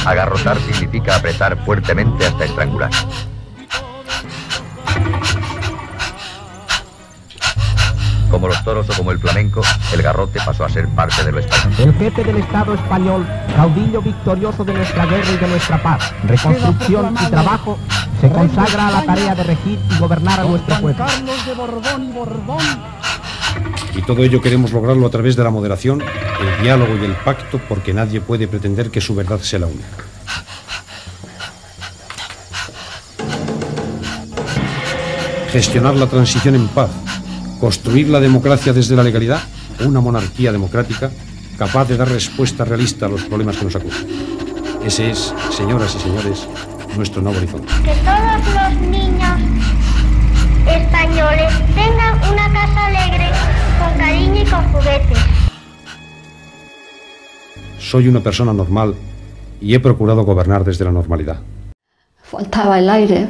Agarrotar significa apretar fuertemente hasta estrangular. Como los toros o como el flamenco, el garrote pasó a ser parte de lo español. El jefe del Estado español, caudillo victorioso de nuestra guerra y de nuestra paz, reconstrucción y trabajo, se consagra a la tarea de regir y gobernar a nuestro pueblo. Carlos de Borbón y Borbón. Y todo ello queremos lograrlo a través de la moderación, el diálogo y el pacto, porque nadie puede pretender que su verdad sea la única. Gestionar la transición en paz, construir la democracia desde la legalidad, una monarquía democrática capaz de dar respuesta realista a los problemas que nos acusan. Ese es, señoras y señores, nuestro nuevo horizonte. Que todos los niños españoles tengan una casa alegre, con cariño y con juguetes. Soy una persona normal y he procurado gobernar desde la normalidad. Faltaba el aire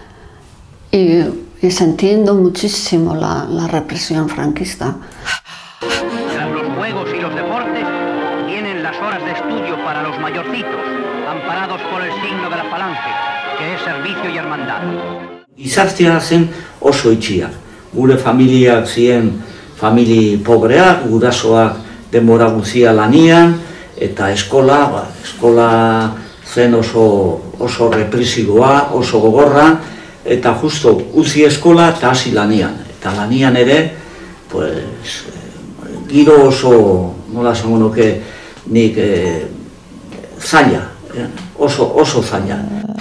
y sintiendo muchísimo la represión franquista. Tras los juegos y los deportes, tienen las horas de estudio para los mayorcitos, amparados por el signo de la falange, que es servicio y hermandad. Gizartea zen oso itxia. Gure familiak ziren famili pobreak, gurasoak denbora guztia lanian, eta eskola zen oso represiboa, oso gogorra, eta justo utzi eskola eta hasi lanian. Eta lanian ere, pues, giro oso, nola esango nuke, nik zaila, oso zaila.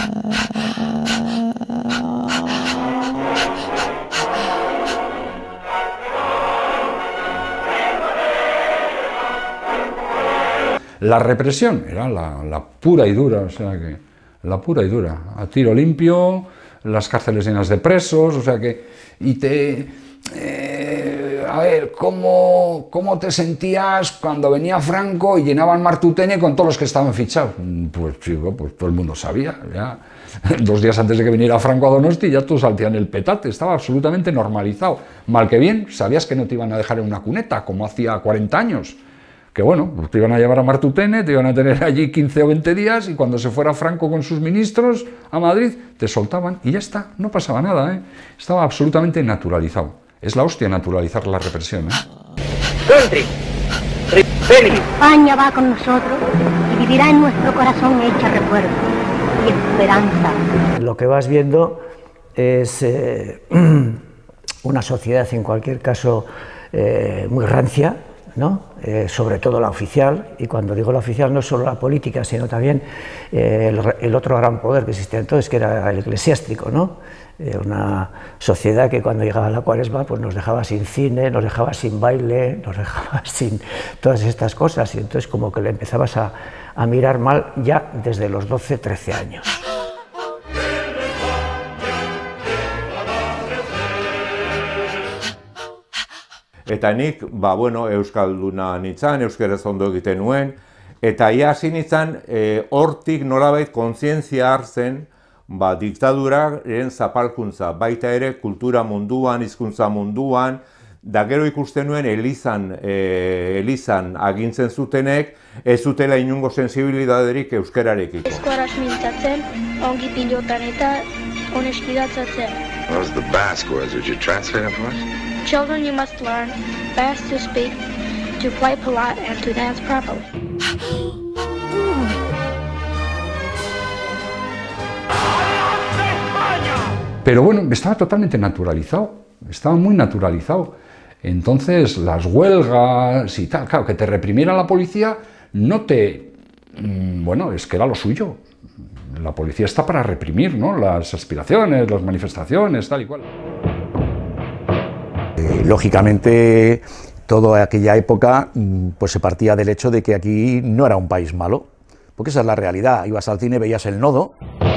La represión era la pura y dura, o sea que, la pura y dura, a tiro limpio, las cárceles llenas de presos, o sea que, y a ver, ¿cómo te sentías cuando venía Franco y llenaban Martutene con todos los que estaban fichados? Pues chico, pues todo el mundo sabía, ya 2 días antes de que viniera Franco a Donosti ya todos saltían el petate, estaba absolutamente normalizado. Mal que bien, sabías que no te iban a dejar en una cuneta, como hacía 40 años. Que bueno, pues te iban a llevar a Martutene, te iban a tener allí 15 o 20 días y cuando se fuera Franco con sus ministros a Madrid, te soltaban y ya está, no pasaba nada, ¿eh? Estaba absolutamente naturalizado. Es la hostia naturalizar la represión, ¿eh? España va con nosotros y vivirá en nuestro corazón hecha recuerdo y esperanza. Lo que vas viendo es una sociedad, en cualquier caso, muy rancia, ¿no? Sobre todo la oficial, y cuando digo la oficial no solo la política, sino también el otro gran poder que existía entonces, que era el eclesiástico, ¿no? Una sociedad que cuando llegaba la Cuaresma pues nos dejaba sin cine, nos dejaba sin baile, nos dejaba sin todas estas cosas, y entonces como que le empezabas a mirar mal ya desde los 12, 13 años. Eta nik, bueno, euskalduna nintzen, euskeraz ondo egiten nuen, eta ia hasi nintzen, hortik nolabait kontzientzia hartzen, diktaduraren zapalkuntza, baita ere kultura munduan, hizkuntza munduan, da gero ikusten nuen elizan agintzen zutenek, ez zutela inungo sensibilidaderik euskararekiko. Eskoraz mintzatzen, ongi pilotan eta oneskidatzatzen. What was the Basque words? Would you translate them for us? Children, you must learn Basque to speak, to play polite, and to dance properly. Pero bueno, estaba totalmente naturalizado, estaba muy naturalizado. Entonces, las huelgas y tal, claro, que te reprimiera la policía, no te... Bueno, es que era lo suyo. La policía está para reprimir, ¿no? Las aspiraciones, las manifestaciones, tal y cual. Lógicamente, toda aquella época pues se partía del hecho de que aquí no era un país malo, porque esa es la realidad. Ibas al cine, veías El Nodo.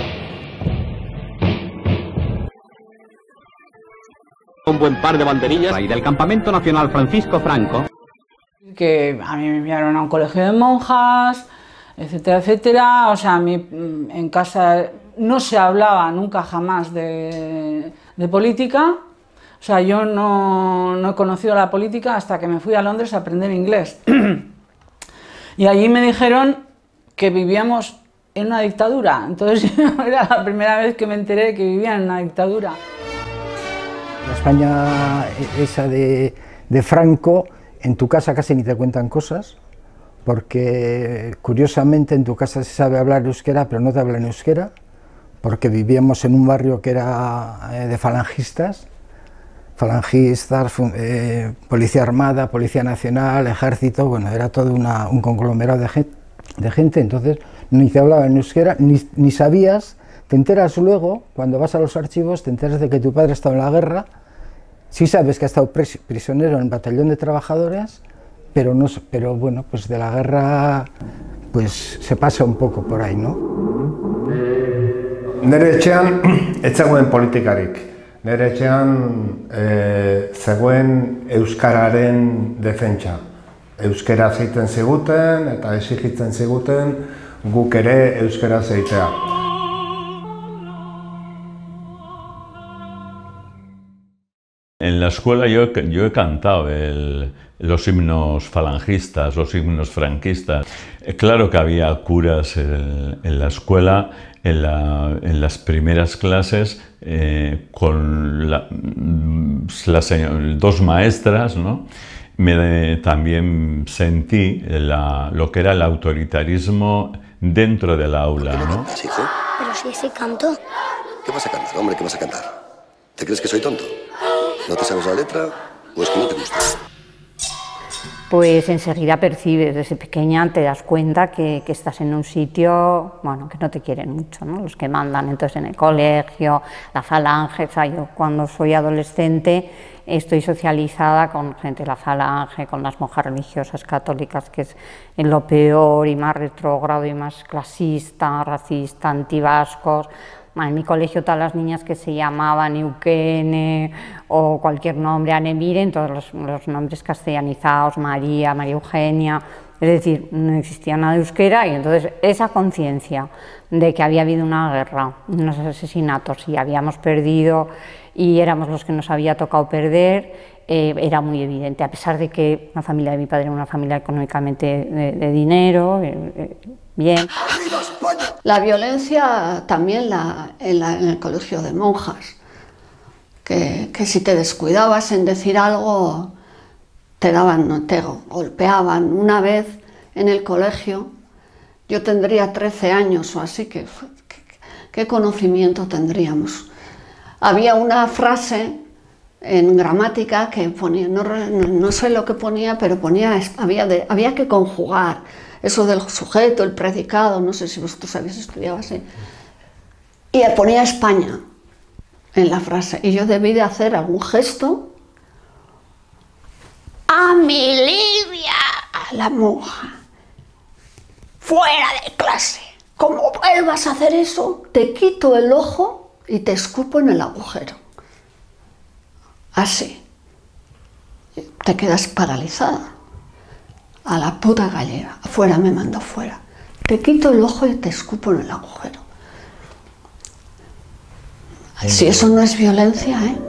Un buen par de banderillas y del Campamento Nacional Francisco Franco. Que a mí me enviaron a un colegio de monjas, etcétera, etcétera. O sea, a mí en casa no se hablaba nunca jamás de política. O sea, yo no he conocido la política hasta que me fui a Londres a aprender inglés. Y allí me dijeron que vivíamos en una dictadura. Entonces era la primera vez que me enteré de que vivían en una dictadura. La España esa de Franco, en tu casa casi ni te cuentan cosas, porque curiosamente en tu casa se sabe hablar euskera, pero no te hablan euskera, porque vivíamos en un barrio que era de falangistas, Policía Armada, Policía Nacional, Ejército, bueno, era todo un conglomerado de gente, entonces ni te hablaban en euskera, ni sabías, te enteras luego, cuando vas a los archivos, te enteras de que tu padre estaba en la guerra, sí sabes que ha estado prisionero en el batallón de trabajadores, pero bueno, pues de la guerra pues se pasa un poco por ahí, ¿no? Nere etxean ez zegoen politikarik. Nere etxean zegoen euskararen defentsa. Euskaraz egiten ziguten eta exigitzen ziguten guk ere euskaraz egitea. En la escuela yo he cantado los himnos falangistas, los himnos franquistas. Claro que había curas en la escuela, en las primeras clases, con dos maestras, ¿no? También sentí lo que era el autoritarismo dentro del aula, ¿no? Pero si ese canto. ¿Qué vas a cantar, hombre? ¿Qué vas a cantar? ¿Te crees que soy tonto? ¿No te sabes la letra o es que no te gusta? Pues enseguida percibes, desde pequeña te das cuenta que estás en un sitio, bueno, que no te quieren mucho, ¿no? Los que mandan, entonces en el colegio, la falange, o sea, yo cuando soy adolescente estoy socializada con gente de la falange, con las monjas religiosas católicas, que es lo peor y más retrógrado y más clasista, racista, antivascos. En mi colegio todas las niñas que se llamaban Eukene o cualquier nombre, Anemiren, todos los nombres castellanizados, María, María Eugenia, es decir, no existía nada de euskera y entonces esa conciencia de que había habido una guerra, unos asesinatos y habíamos perdido y éramos los que nos había tocado perder, era muy evidente, a pesar de que la familia de mi padre era una familia económicamente de dinero, bien. La violencia también en el colegio de monjas, que si te descuidabas en decir algo te golpeaban. Una vez en el colegio, yo tendría 13 años o así, ¿qué conocimiento tendríamos? Había una frase en gramática que ponía, no sé lo que ponía, pero ponía, había que conjugar eso del sujeto, el predicado, no sé si vosotros habéis estudiado así, y ponía España en la frase, y yo debí de hacer algún gesto a mi Livia, a la monja, fuera de clase, como vuelvas a hacer eso, te quito el ojo y te escupo en el agujero, así, te quedas paralizada. A la puta gallega, afuera, me mandó fuera. Te quito el ojo y te escupo en el agujero. Si eso no es violencia, ¿eh?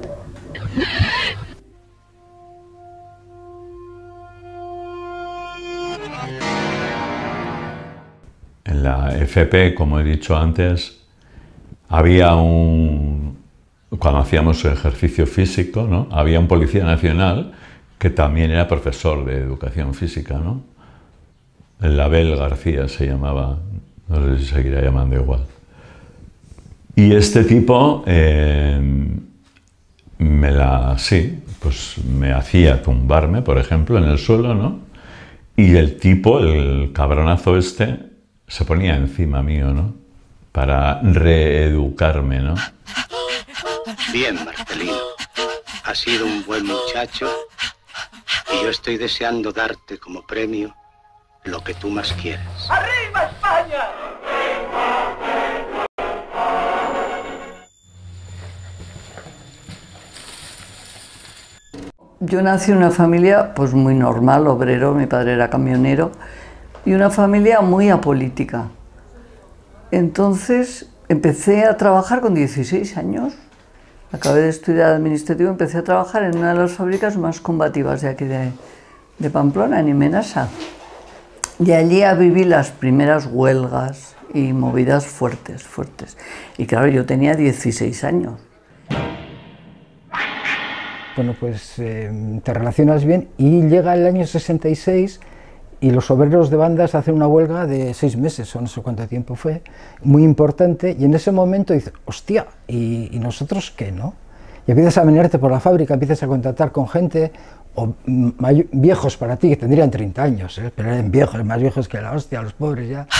En la FP, como he dicho antes, había cuando hacíamos ejercicio físico, ¿no? Había un policía nacional que también era profesor de educación física, ¿no? El Abel García se llamaba, no sé si seguirá llamando igual. Y este tipo me hacía tumbarme, por ejemplo, en el suelo, ¿no? Y el tipo, el cabronazo este, se ponía encima mío, ¿no? Para reeducarme, ¿no? Bien, Marcelino. Has sido un buen muchacho. Y yo estoy deseando darte como premio lo que tú más quieres. ¡Arriba España! Yo nací en una familia pues muy normal, obrero, mi padre era camionero, y una familia muy apolítica. Entonces empecé a trabajar con 16 años. Acabé de estudiar administrativo y empecé a trabajar en una de las fábricas más combativas de aquí de Pamplona, en Imenasa. Y allí viví las primeras huelgas y movidas fuertes, fuertes. Y claro, yo tenía 16 años. Bueno, pues te relacionas bien y llega el año 66 y los obreros de bandas hacen una huelga de 6 meses, o no sé cuánto tiempo fue, muy importante, y en ese momento dices, hostia, ¿y nosotros qué, no? Y empiezas a venirte por la fábrica, empiezas a contactar con gente, o viejos para ti, que tendrían 30 años, pero eran viejos, más viejos que la hostia, los pobres ya.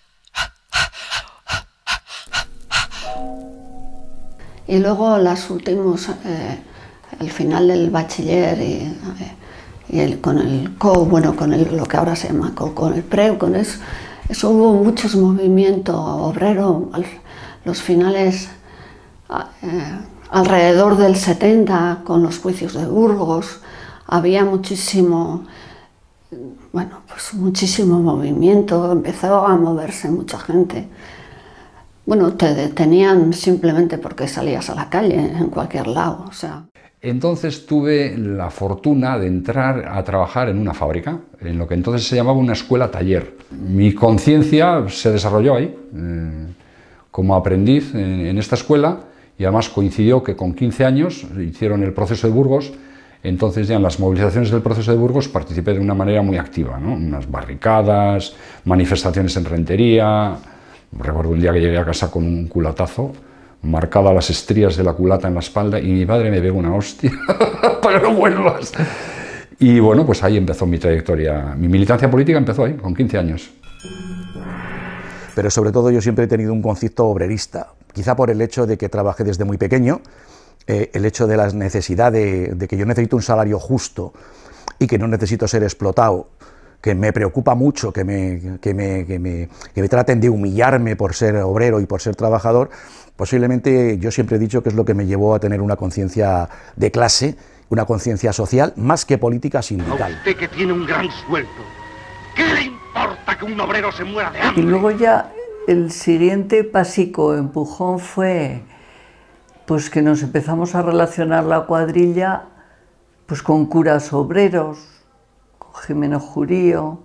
Y luego los últimos, el final del bachiller y con el CO, bueno, con lo que ahora se llama CO, con el PREU, con eso hubo muchos movimientos obreros, los finales alrededor del 70, con los juicios de Burgos, había muchísimo, bueno, pues muchísimo movimiento, empezó a moverse mucha gente. Bueno, te detenían simplemente porque salías a la calle, en cualquier lado, o sea. Entonces tuve la fortuna de entrar a trabajar en una fábrica, en lo que entonces se llamaba una escuela taller. Mi conciencia se desarrolló ahí, como aprendiz en esta escuela, y además coincidió que con 15 años hicieron el proceso de Burgos. Entonces ya en las movilizaciones del proceso de Burgos participé de una manera muy activa, ¿no? Unas barricadas, manifestaciones en Rentería. Recuerdo un día que llegué a casa con un culatazo, marcada las estrías de la culata en la espalda, y mi padre me pegó una hostia para no vuelvas. Y bueno, pues ahí empezó mi trayectoria. Mi militancia política empezó ahí, con 15 años. Pero sobre todo yo siempre he tenido un concepto obrerista, quizá por el hecho de que trabajé desde muy pequeño, el hecho de la necesidad de que yo necesito un salario justo y que no necesito ser explotado, que me preocupa mucho que me traten de humillarme por ser obrero y por ser trabajador. Posiblemente yo siempre he dicho que es lo que me llevó a tener una conciencia de clase, una conciencia social, más que política sindical. A usted que tiene un gran sueldo, ¿qué le importa que un obrero se muera de hambre? Y luego ya el siguiente pasico, empujón, fue pues que nos empezamos a relacionar la cuadrilla pues con curas obreros, con Jimeno Jurío,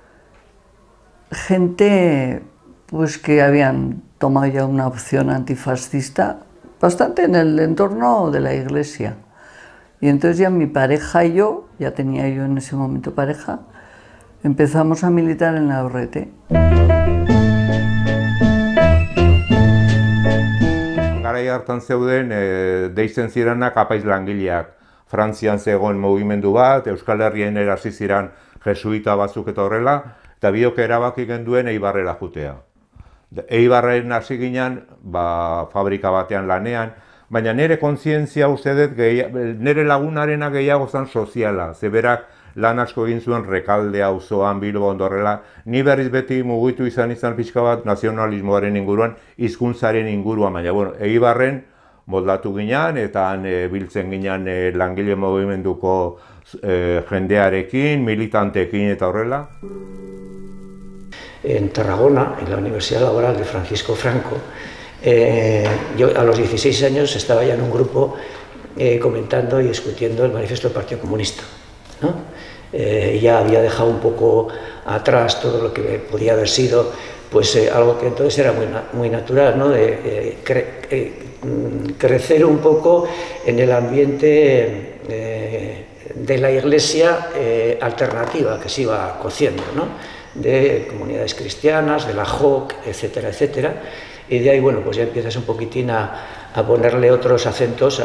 gente pues que habían tomado ya una opción antifascista bastante en el entorno de la iglesia. Y entonces ya mi pareja y yo, ya tenía yo en ese momento pareja, empezamos a militar en la ORT. Garai hartan zeuden, deitzen ziranak apaiz langileak. Frantzian zegoen mugimendu bat, Euskal Herrien hasi ziren jesuita batzuk eta horrela, eta biok erabaki genduen Eibarrera jutea. Eibarren hasi ginen, fabrika batean lanean, baina nire kontzientzia uste dut, nire lagunarena gehiago zen soziala, zeberak lan asko egin zuen Rekalde auzoan, Bilbo ondorrela, ni berriz beti mugitu izan pixka bat nazionalismoaren inguruan, hizkuntzaren inguruan, baina bueno, Eibarren moldatu ginen eta biltzen ginen langile mugimenduko jendearekin, militanteekin eta horrela. En Tarragona, en la Universidad Laboral de Francisco Franco, yo a los 16 años estaba ya en un grupo comentando y discutiendo el manifiesto del Partido Comunista, ¿no? Ya había dejado un poco atrás todo lo que podía haber sido pues algo que entonces era muy natural, ¿no? De crecer un poco en el ambiente de la iglesia alternativa que se iba cociendo, ¿no? De comunidades cristianas, de la JOC, etcétera, etcétera. Y de ahí, bueno, pues ya empiezas un poquitín a ponerle otros acentos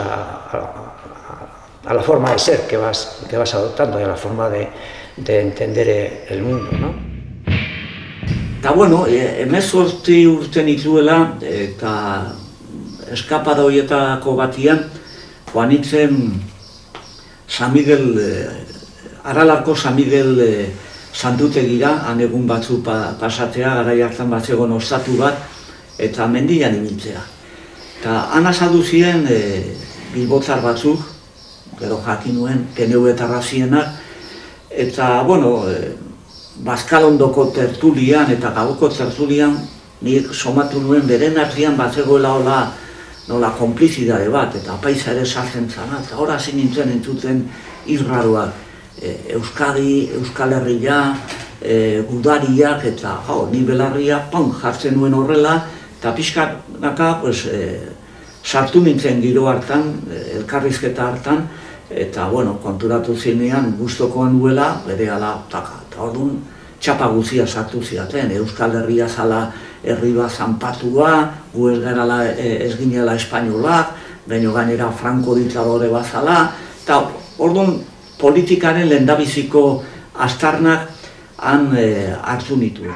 a la forma de ser que vas adoptando y a la forma de entender el mundo, ¿no? Eta bueno, 18 urte nituela eta eskapada horietako batian joan nintzen San Miguel, Aralarko San Miguel santutegira, han egun batzu pasatea, garai hartan bat zegoen ostatu bat, eta mendian ibiltzea. Eta han azaldu ziren bilbotzar batzuk, gero jakin nuen, geneuetarra zienak, eta, bueno, Bazkalondoko tertulian eta gauko tertulian nik somatu nuen beren artean bat zegoela nola konplizidade bat, eta apaiza ere sartzen zana, eta hor hasi nintzen entzuten irraroak. Euskadi, Euskal Herria, gudariak eta ni belarria jartzen nuen horrela, eta pixkanaka sartu nintzen giro hartan, elkarrizketa hartan, eta konturatu zinean guztokoan duela, berehala, eta orduan txapa guzia sartu zidaten, Euskal Herria zala herri bat zanpatua, gu ez ginela espainolak, gainera Franco diktadore bat zala, eta orduan politikaren lehendabiziko aztarnak han hartu nituen.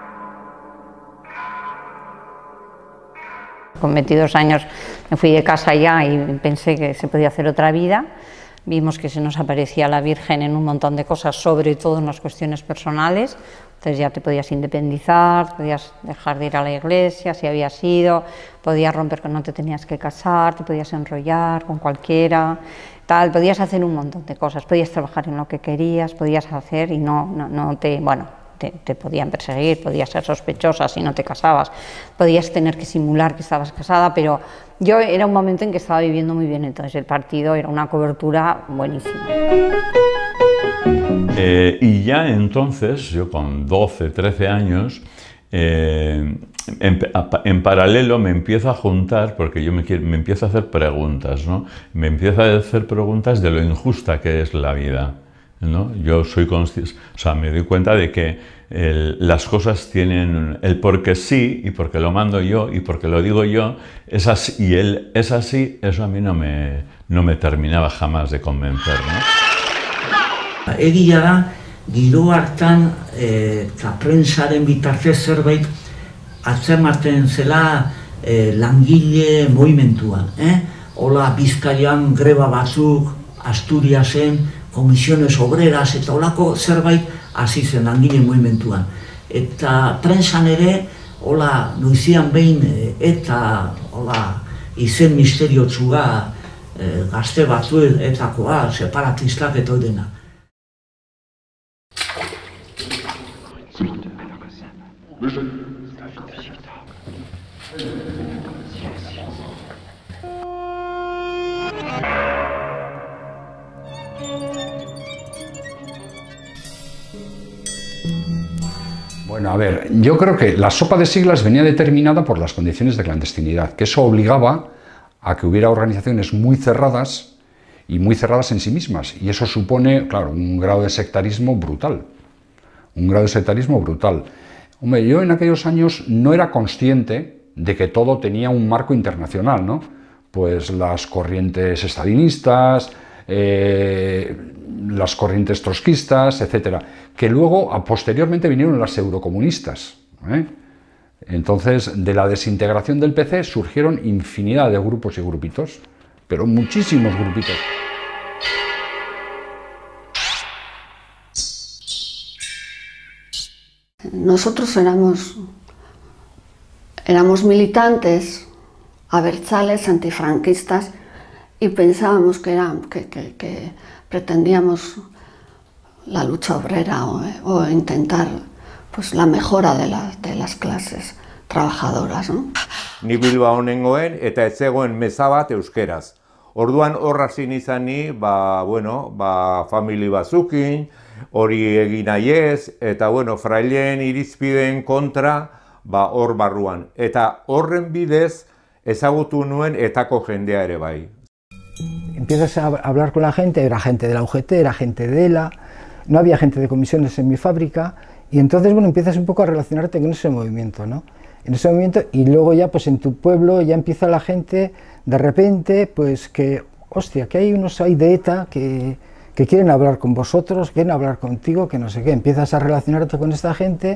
Con 22 años me fui de casa ya y pensé que se podía hacer otra vida. Vimos que se nos aparecía la Virgen en un montón de cosas, sobre todo en las cuestiones personales. Entonces ya te podías independizar, podías dejar de ir a la iglesia si habías ido, podías romper que no te tenías que casar, te podías enrollar con cualquiera, tal, podías hacer un montón de cosas, podías trabajar en lo que querías, podías hacer y no te podían perseguir, podías ser sospechosa si no te casabas, podías tener que simular que estabas casada, pero yo era un momento en que estaba viviendo muy bien, entonces el partido era una cobertura buenísima. Y ya entonces, yo con 12, 13 años, en paralelo me empiezo a juntar, porque yo me empiezo a hacer preguntas, ¿no? Me empiezo a hacer preguntas de lo injusta que es la vida, ¿no? Yo soy consciente, o sea, me doy cuenta de que las cosas tienen el porque sí, y porque lo mando yo, y porque lo digo yo, es así, y él es así, eso a mí no me terminaba jamás de convencer, ¿no? Egia da, giro hartan eta prentsaren bitartez zerbait atzematen zela langile movimentuan. Hola Bizkaian greba batzuk, Asturiasen, komisiones obreras eta holako zerbait hasi zen langile movimentuan. Eta prentsan ere, hola noizian behin eta hola izen misteriotsua gazte batzuetakoa, separatistak eta dena. Bueno, a ver, yo creo que la sopa de siglas venía determinada por las condiciones de clandestinidad, que eso obligaba a que hubiera organizaciones muy cerradas y muy cerradas en sí mismas, y eso supone, claro, un grado de sectarismo brutal. Un grado de sectarismo brutal. Hombre, yo en aquellos años no era consciente de que todo tenía un marco internacional, ¿no? Pues las corrientes estalinistas, las corrientes trotskistas, etcétera, que luego, posteriormente, vinieron las eurocomunistas, Entonces, de la desintegración del PC surgieron infinidad de grupos y grupitos, pero muchísimos grupitos. Nosotros éramos militantes, abertzales, antifranquistas, y pensábamos que pretendíamos la lucha obrera o intentar pues, la mejora de las clases trabajadoras, ¿no? Ni Bilbao nengoen eta ez zegoen meza bat euskeraz. Orduan horra izan ni, famili bazukin, hori egin nahi ez, eta fraileen irizpideen kontra hor barruan. Eta horren bidez ezagutu nuen etako jendea ere bai. Empiezas a hablar con la gente, era gente de la UGT, era gente de ELA, no había gente de comisiones en mi fábrica, y entonces empiezas un poco a relacionarte con ese movimiento, ¿no? En ese movimiento, y luego ya pues en tu pueblo ya empieza la gente de repente pues que, hostia, que hay unos ahí de ETA que quieren hablar con vosotros, quieren hablar contigo, que no sé qué, empiezas a relacionarte con esta gente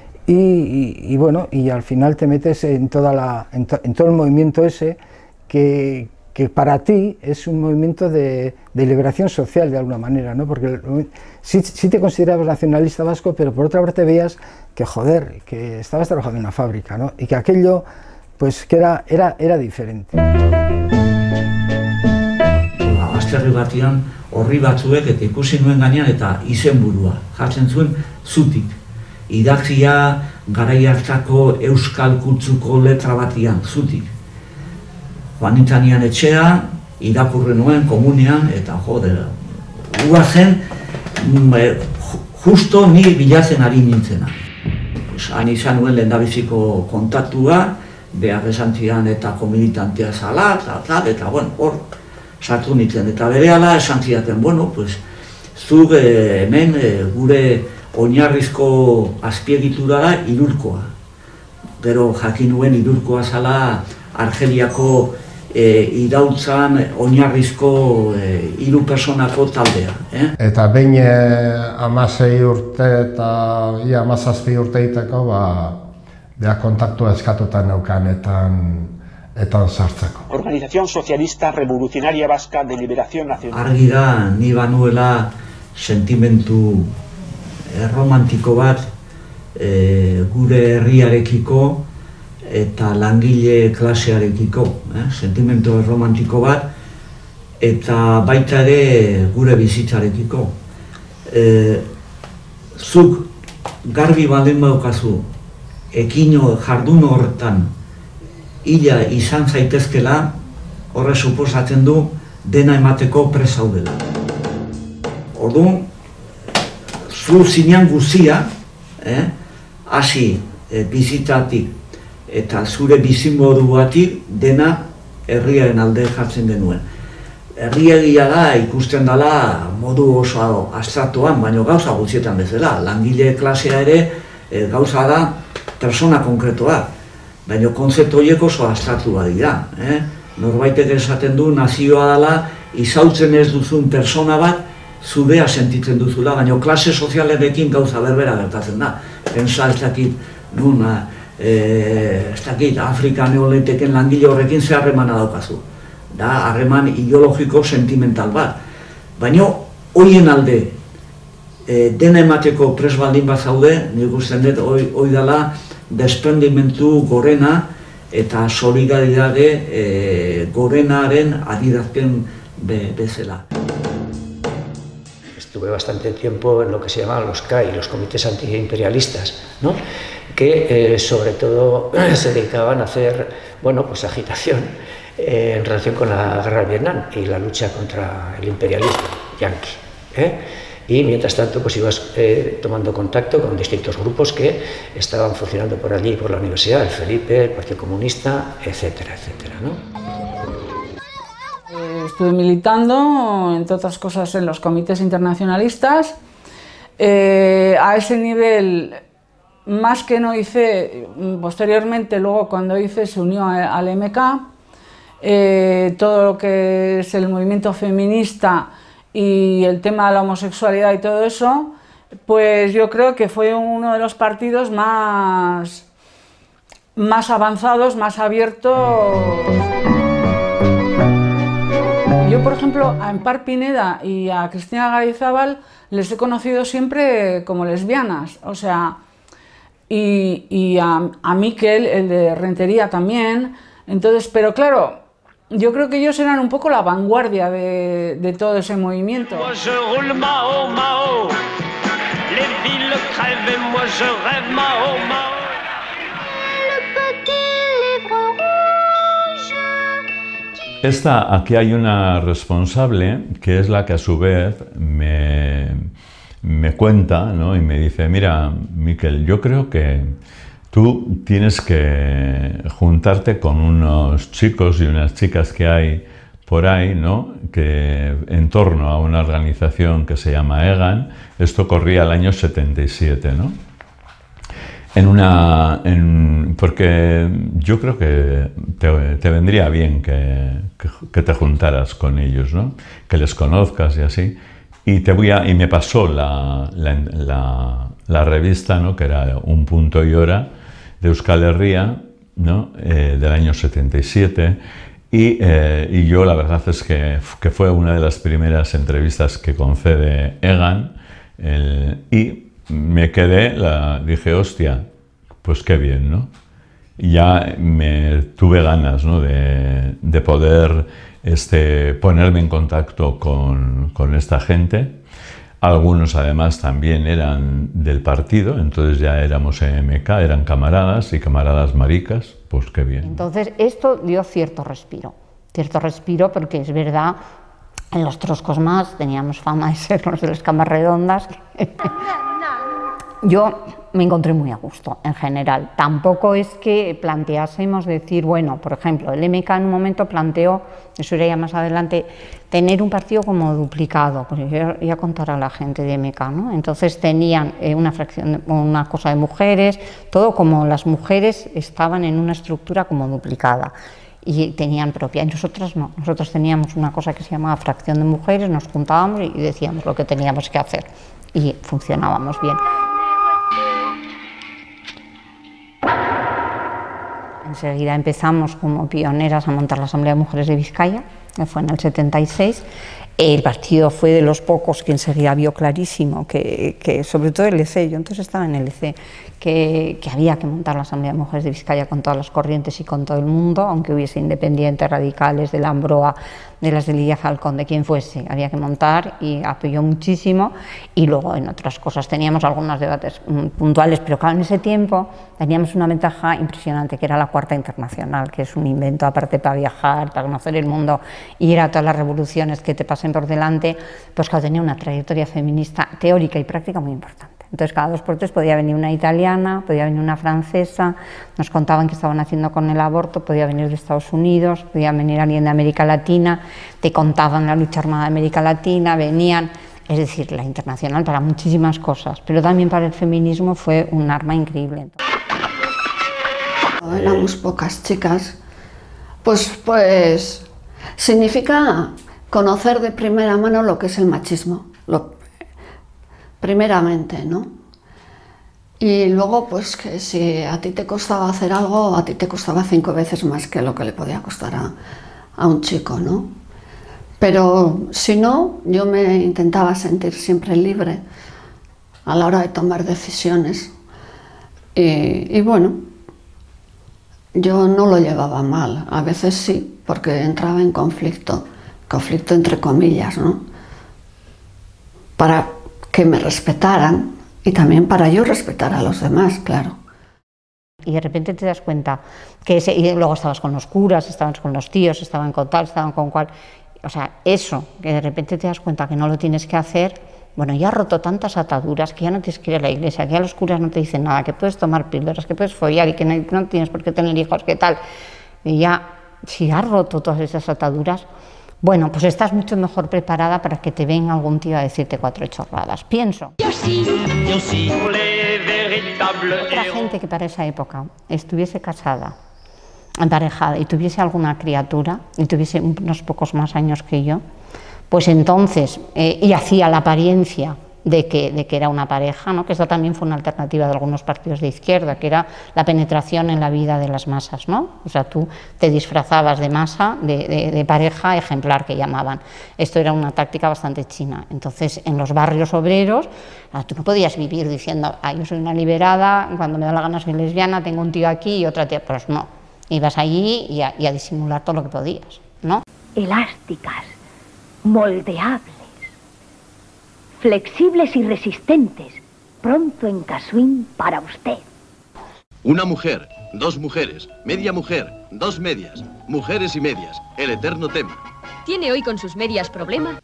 y al final te metes en todo el movimiento ese que para ti es un movimiento de liberación social de alguna manera, ¿no? Porque sí te considerabas nacionalista vasco, pero por otra parte veías que joder, que estabas trabajando en una fábrica, ¿no? Y que aquello pues que era diferente. Azterri batian horri batzuek eta ikusi nuen gainean eta izenburua jartzen zuen zutik. Idatzia garai hartako euskal kutsuko letra batian zutik. Joanitanean etxea, irakurri nuen komunean eta jode, guazen justo ni bilatzen ari nintzena. Han izan nuen lehendabiziko kontaktua, behar esan zidan eta komilitantea zala, eta bueno, hor sartu nintzen. Eta berehala esan zidaten, bueno, pues, zuk hemen gure oinarrizko azpiegitura da Irurkoa. Gero jakin nuen Irurkoa zala Argeliako idautzan oinarrizko 3 personako taldea. Eta behin 16 urte eta 17 urte egiteko, beha kontaktua eskatuta neukanetan sartzeko. Organización Socialista Revolucionaria Vasca de Liberación Nacional. Argi da, ni banuela sentimentu romantiko bat gure herriarekiko eta langile klasearekiko, sentimentu romantiko bat, eta baita ere gure bizitzarekiko. Zuk garbi baldin badaukazu, ekino jardun horretan hila izan zaitezkela, horre suposatzen du dena emateko prest zaudela. Orduan, zu zinean guzia, hasi bizitatik eta zure bizimoduatik dena herriaren alde jartzen genuen. Herriegia da ikusten dela modu oso abstraktuan, baina gauza guztietan bezala. Langile klasea ere gauza da persona konkretoa, baina kontzeptu horiek oso abstraktua dira. Norbaitek esaten du nazioa dela izautzen ez duzun persona bat zurea sentitzen duzula, baina klase sozialerekin gauza berbera gertatzen da. Pensa ez dakit nun, ez dakit Afrika neoliteken langile horrekin ze harremana daukazu. Da harreman ideologiko sentimental bat. Baina horien alde dena emateko prest baldin bat zaude, nik usten dut hori dela desprendimentu gorena eta solidaridade gorenaren adierazpen bezala. Estuve bastante tiempo en lo que se llamaban los CAI, los comités antiimperialistas, ¿no? Que sobre todo se dedicaban a hacer, bueno, pues agitación en relación con la guerra de Vietnam y la lucha contra el imperialismo yanqui. Y mientras tanto pues ibas tomando contacto con distintos grupos que estaban funcionando por allí, por la universidad, el Felipe, el Partido Comunista, etcétera, etcétera, ¿no? Estuve militando, entre otras cosas, en los comités internacionalistas. A ese nivel, más que no hice, posteriormente, luego cuando hice, se unió al MK. Todo lo que es el movimiento feminista y el tema de la homosexualidad y todo eso, pues yo creo que fue uno de los partidos más avanzados, más abiertos. Yo, por ejemplo, a Empar Pineda y a Cristina Garayzábal les he conocido siempre como lesbianas, o sea, y a Miquel, el de Rentería, también. Entonces, pero claro, yo creo que ellos eran un poco la vanguardia de todo ese movimiento. Aquí hay una responsable que es la que a su vez me cuenta, ¿no? Y me dice, mira, Miquel, yo creo que tú tienes que juntarte con unos chicos y unas chicas que hay por ahí, ¿no? Que en torno a una organización que se llama EGAN, esto corría el año 77, ¿no? Porque yo creo que te vendría bien que te juntaras con ellos, ¿no? Que les conozcas y así. Y me pasó la revista, ¿no? Que era Un Punto y Hora, de Euskal Herria, ¿no? Del año 77. Y yo la verdad es que fue una de las primeras entrevistas que concede EGAN. Y me quedé, dije, hostia, pues qué bien, ¿no? Y ya tuve ganas, ¿no? de poder ponerme en contacto con esta gente. Algunos además también eran del partido, entonces ya éramos MK, eran camaradas y camaradas maricas, pues qué bien. Entonces esto dio cierto respiro porque es verdad, en los troscos más teníamos fama de ser los de las camas redondas. Yo me encontré muy a gusto, en general. Tampoco es que planteásemos decir, bueno, por ejemplo, el MK en un momento planteó, eso era ya más adelante, tener un partido como duplicado, pues yo iba a contar a la gente de MK, ¿no? Entonces tenían una cosa de mujeres, todo como las mujeres estaban en una estructura como duplicada. Y tenían propia, y nosotras no, nosotros teníamos una cosa que se llamaba fracción de mujeres, nos juntábamos y decíamos lo que teníamos que hacer y funcionábamos bien. Enseguida empezamos como pioneras a montar la Asamblea de Mujeres de Vizcaya, que fue en el 76. El partido fue de los pocos que enseguida vio clarísimo que sobre todo el EC, yo entonces estaba en el EC, que había que montar la Asamblea de Mujeres de Vizcaya con todas las corrientes y con todo el mundo, aunque hubiese independientes, radicales, de la Ambroa, de las de Lidia Falcón, de quien fuese, había que montar, y apoyó muchísimo. Y luego en otras cosas teníamos algunos debates puntuales, pero claro, en ese tiempo teníamos una ventaja impresionante, que era la Cuarta Internacional, que es un invento aparte para viajar, para conocer el mundo, ir a todas las revoluciones que te pasen por delante. Pues claro, tenía una trayectoria feminista teórica y práctica muy importante. Entonces cada 2 por 3 podía venir una italiana, podía venir una francesa, nos contaban qué estaban haciendo con el aborto, podía venir de Estados Unidos, podía venir alguien de América Latina, te contaban la lucha armada de América Latina, venían, es decir, la internacional para muchísimas cosas, pero también para el feminismo fue un arma increíble. Éramos pocas chicas, pues significa conocer de primera mano lo que es el machismo. Primeramente, ¿no? Y luego, pues que si a ti te costaba hacer algo, a ti te costaba 5 veces más que lo que le podía costar a un chico, ¿no? Pero si no, yo me intentaba sentir siempre libre a la hora de tomar decisiones. Y bueno, yo no lo llevaba mal, a veces sí, porque entraba en conflicto entre comillas, ¿no? Para que me respetaran y también para yo respetar a los demás, claro. Y de repente te das cuenta que y luego estabas con los curas, estabas con los tíos, estaban con tal, estaban con cual. O sea, eso, que de repente te das cuenta que no lo tienes que hacer, bueno, ya has roto tantas ataduras que ya no tienes que ir a la iglesia, que ya los curas no te dicen nada, que puedes tomar píldoras, que puedes follar y que no tienes por qué tener hijos, que tal. Y ya, si has roto todas esas ataduras, bueno, pues estás mucho mejor preparada para que te venga algún tío a decirte 4 chorradas, pienso. Yo sí. Otra gente que para esa época estuviese casada, emparejada y tuviese alguna criatura y tuviese unos pocos más años que yo, pues entonces, y hacía la apariencia de que era una pareja, ¿no? Que esta también fue una alternativa de algunos partidos de izquierda, que era la penetración en la vida de las masas, ¿no? O sea, tú te disfrazabas de masa, de pareja ejemplar, que llamaban. Esto era una táctica bastante china. Entonces, en los barrios obreros, tú no podías vivir diciendo, yo soy una liberada, cuando me da la gana soy lesbiana, tengo un tío aquí y otra tía. Pues no, ibas allí y a disimular todo lo que podías, ¿no? Elásticas, moldeables, flexibles y resistentes, pronto en Casuín para usted. Una mujer, 2 mujeres, media mujer, 2 medias, mujeres y medias, el eterno tema. ¿Tiene hoy con sus medias problema?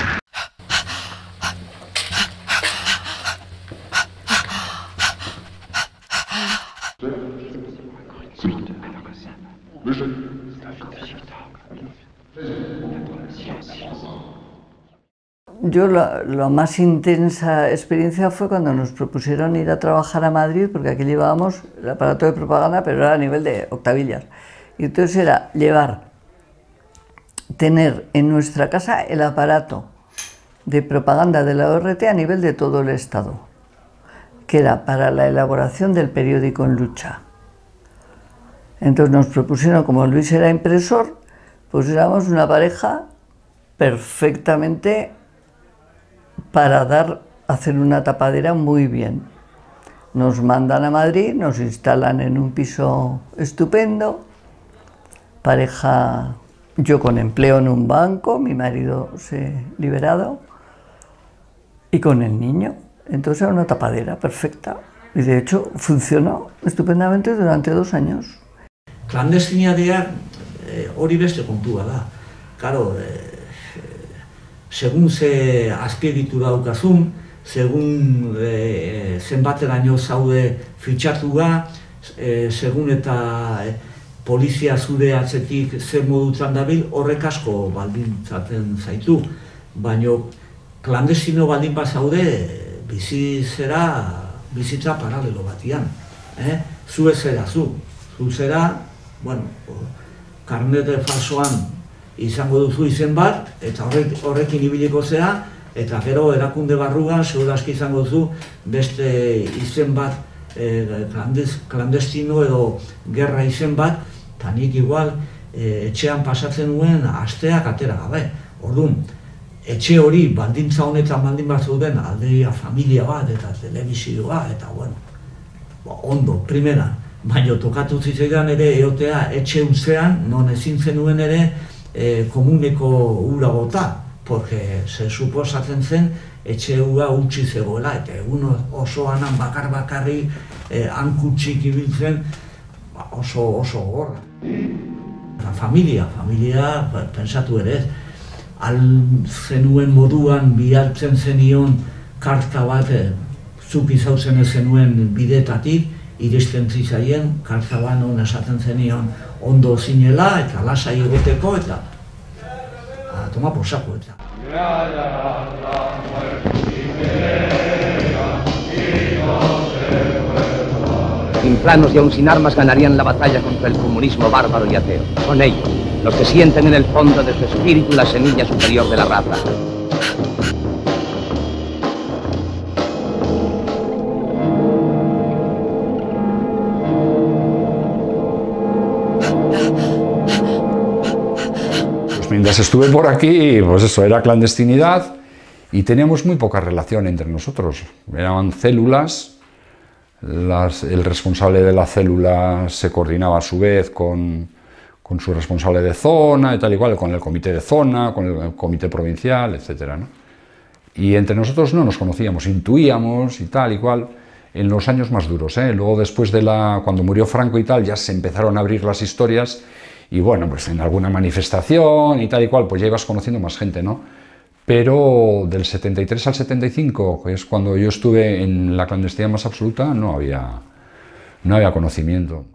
Yo la más intensa experiencia fue cuando nos propusieron ir a trabajar a Madrid, porque aquí llevábamos el aparato de propaganda, pero era a nivel de octavillas. Y entonces era tener en nuestra casa el aparato de propaganda de la ORT a nivel de todo el Estado, que era para la elaboración del periódico En Lucha. Entonces nos propusieron, como Luis era impresor, pues éramos una pareja perfectamente para hacer una tapadera muy bien. Nos mandan a Madrid, nos instalan en un piso estupendo, pareja, yo con empleo en un banco, mi marido liberado, y con el niño. Entonces era una tapadera perfecta, y de hecho funcionó estupendamente durante 2 años. Klandestinitatea hori beste kontua da. Claro, segun ze azpiegitura daukazun, segun zenbateraino zaude fitxatua, segun eta polizia zure atzetik zer modutan dabil, horrek asko baldintzaten zaitu. Baina klandestino baldin bat zaude, bizitza paralelo batian. Zu ez zera zu. Zu zera, bueno, karnet falsoan izango duzu izen bat, eta horrekin ibiliko zea, eta gero erakunde barruan, segurazki izango duzu, beste izen bat, klandestino edo gerra izen bat, eta nik igual etxean pasatzen nuen asteak atera gabe. Orduan, etxe hori baldintza honetan baldin bat zeuden, aldeia familia bat eta telebizioa, eta bueno, ondo, primera. Baina tokatu zitzaidan ere eotea etxe utzean, non ezin zenuen ere komuneko ura bota, porque se suposatzen zen etxe ura utzi zegoela, eta egun osoan bakarri hankutxik ibiltzen oso gorra. Familia, pensatu ere ez, al zenuen moduan bialtzen zenion karta bat, zuk izautzen ez zenuen bidetatik, iristen zitzaien, karta bat non esaten zenion ondo zinela eta lasai egoteko eta toma por saco eta. Sin planos y aún sin armas ganarían la batalla contra el comunismo bárbaro y ateo. Son ellos, los que sienten en el fondo de su espíritu la semilla superior de la raza. Pues mientras estuve por aquí, pues eso, era clandestinidad y teníamos muy poca relación entre nosotros. Eran células. El responsable de la célula se coordinaba a su vez con su responsable de zona y tal y cual, con el comité de zona, con el comité provincial, etc., ¿no? Y entre nosotros no nos conocíamos, intuíamos y tal y cual en los años más duros, ¿eh? Luego después cuando murió Franco y tal, ya se empezaron a abrir las historias y bueno, pues en alguna manifestación y tal y cual, pues ya ibas conociendo más gente, ¿no? Pero del 73 al 75, que es cuando yo estuve en la clandestinidad más absoluta, no había conocimiento.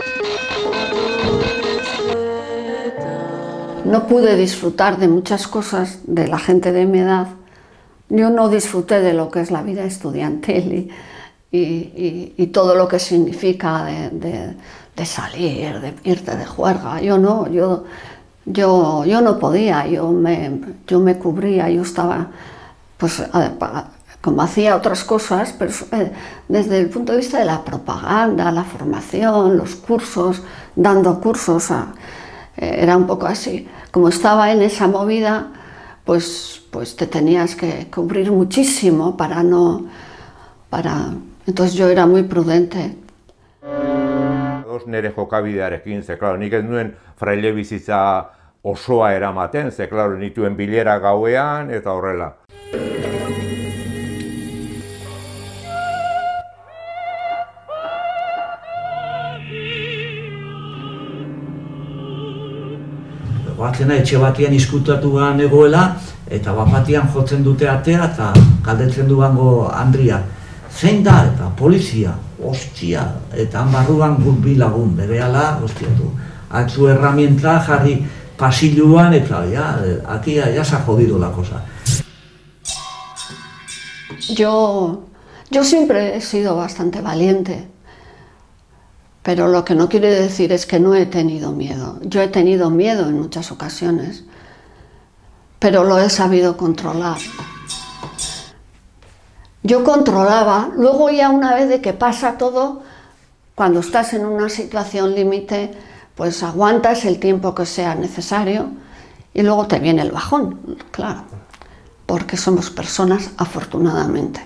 No pude disfrutar de muchas cosas de la gente de mi edad. Yo no disfruté de lo que es la vida estudiantil y todo lo que significa de salir, de irte de juerga. Yo no podía, yo me cubría, yo estaba, pues, como hacía otras cosas, pero desde el punto de vista de la propaganda, la formación, los cursos, dando cursos, era un poco así. Como estaba en esa movida, pues te tenías que cubrir muchísimo entonces yo era muy prudente. Nere jokabidearekin, ze, klaro, nik ez nuen fraile bizitza osoa eramaten, ze, klaro, nituen bilera gauean eta horrela. Batzena etxe batian izkutatuan egoela, eta bapatian jotzen dute atea eta galdetzen duango Andria. Zein da eta polizia, ostia, eta han barruan bi lagun, berehala, ostia du. Atzu herramienta jarri pasilluan eta aquí ya se ha jodido la cosa. Yo siempre he sido bastante valiente, pero lo que no quiere decir es que no he tenido miedo. Yo he tenido miedo en muchas ocasiones, pero lo he sabido controlar. Yo controlaba, luego ya una vez de que pasa todo, cuando estás en una situación límite, pues aguantas el tiempo que sea necesario y luego te viene el bajón, claro, porque somos personas afortunadamente.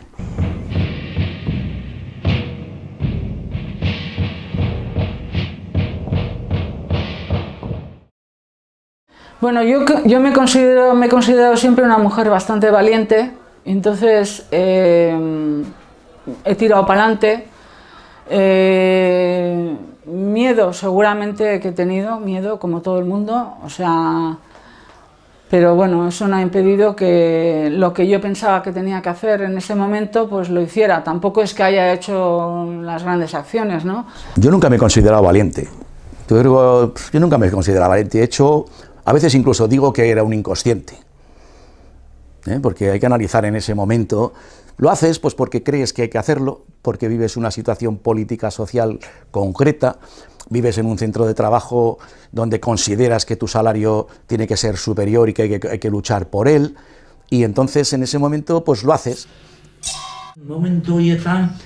Bueno, yo me he considerado siempre una mujer bastante valiente. Entonces he tirado para adelante. Miedo seguramente que he tenido, miedo como todo el mundo, o sea, Pero bueno, eso no ha impedido que lo que yo pensaba que tenía que hacer en ese momento, pues lo hiciera. Tampoco es que haya hecho las grandes acciones, ¿no? Yo nunca me he considerado valiente. Yo nunca me he considerado valiente. De hecho, a veces incluso digo que era un inconsciente. Porque hay que analizar en ese momento. Lo haces pues porque crees que hay que hacerlo, porque vives una situación política, social concreta, vives en un centro de trabajo donde consideras que tu salario tiene que ser superior y que hay que luchar por él, y entonces en ese momento pues lo haces. Momentu horietan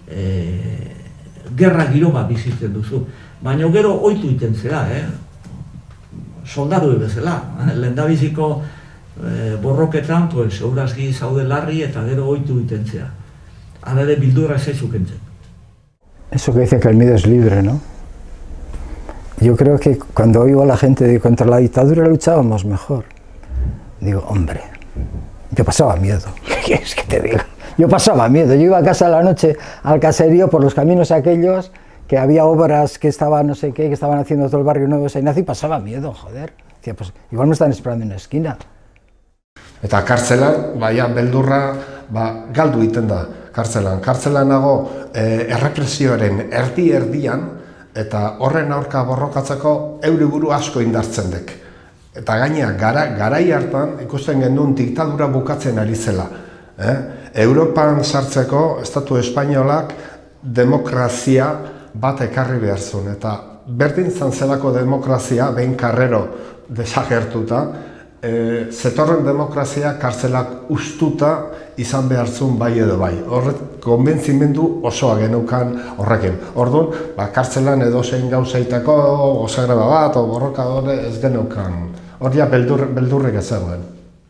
gerra giro bat bizitzen duzu, baina gero ohitu egiten zera, soldadu bezala, lehendabiziko borroketan, pues, eurazgi zaude larri eta gero ohitu egiten zera. Hala ere bildurra ez zaizu kentzen. Eso que dice que el miedo es libre, ¿no? Yo creo que cuando oigo a la gente de contra la dictadura luchábamos mejor. Digo, hombre, yo pasaba miedo. ¿Qué quieres que te diga? Yo pasaba miedo. Yo iba a casa a la noche al caserío por los caminos aquellos que había obras que estaban no sé qué, que estaban haciendo todo el barrio nuevo de San Ignacio y pasaba miedo, joder. Decía, pues igual me están esperando en una esquina. Eta kartzelan, baina beldurra galdu egiten da kartzelan. Kartzelan nago errepresioaren erdi-erdian, eta horren aurka borrokatzeko euriburu asko indartzen dek. Eta gainea, garai hartan ikusten genuen diktadura bukatzen ari zela. Europan sartzeko Estatu Espainolak demokrazia bat ekarri behar zuen. Eta berdin zelako demokrazia, behin Carrero desagertuta, zetorren demokrazia kartzelak ustuta izan behar zuen bai edo bai. Horret, konbentzimendu osoa geneukan horrekin. Orduan, kartzelan edozein gauzaitako, osagraba bat, o borroka ez geneukan. Horria beldurrik ez zegoen.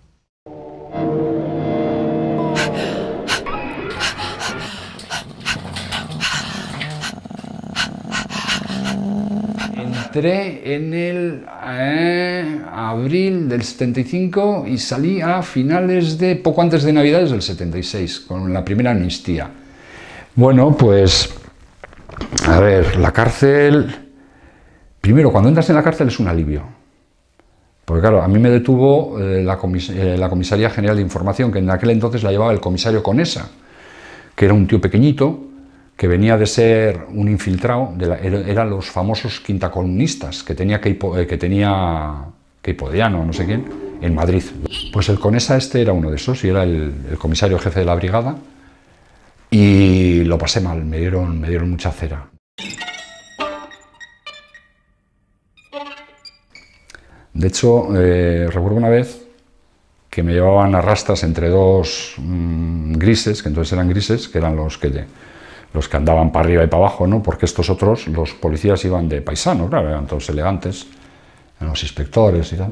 Entré en el abril del 75 y salí a finales de, poco antes de Navidades del 76, con la primera amnistía. Bueno, pues, a ver, la cárcel, primero, cuando entras en la cárcel es un alivio. Porque claro, a mí me detuvo la Comisaría General de Información, que en aquel entonces la llevaba el comisario Conesa, que era un tío pequeñito, que venía de ser un infiltrado, eran los famosos quintacolumnistas que tenía Queipodiano, no sé quién, en Madrid. Pues el Conesa este era uno de esos, y era el comisario jefe de la brigada, y lo pasé mal, me dieron mucha cera. De hecho, recuerdo una vez que me llevaban a rastras entre dos grises, que entonces eran grises, que eran los que andaban para arriba y para abajo, ¿no? Porque estos otros, los policías iban de paisano, claro, eran todos elegantes, eran los inspectores y tal.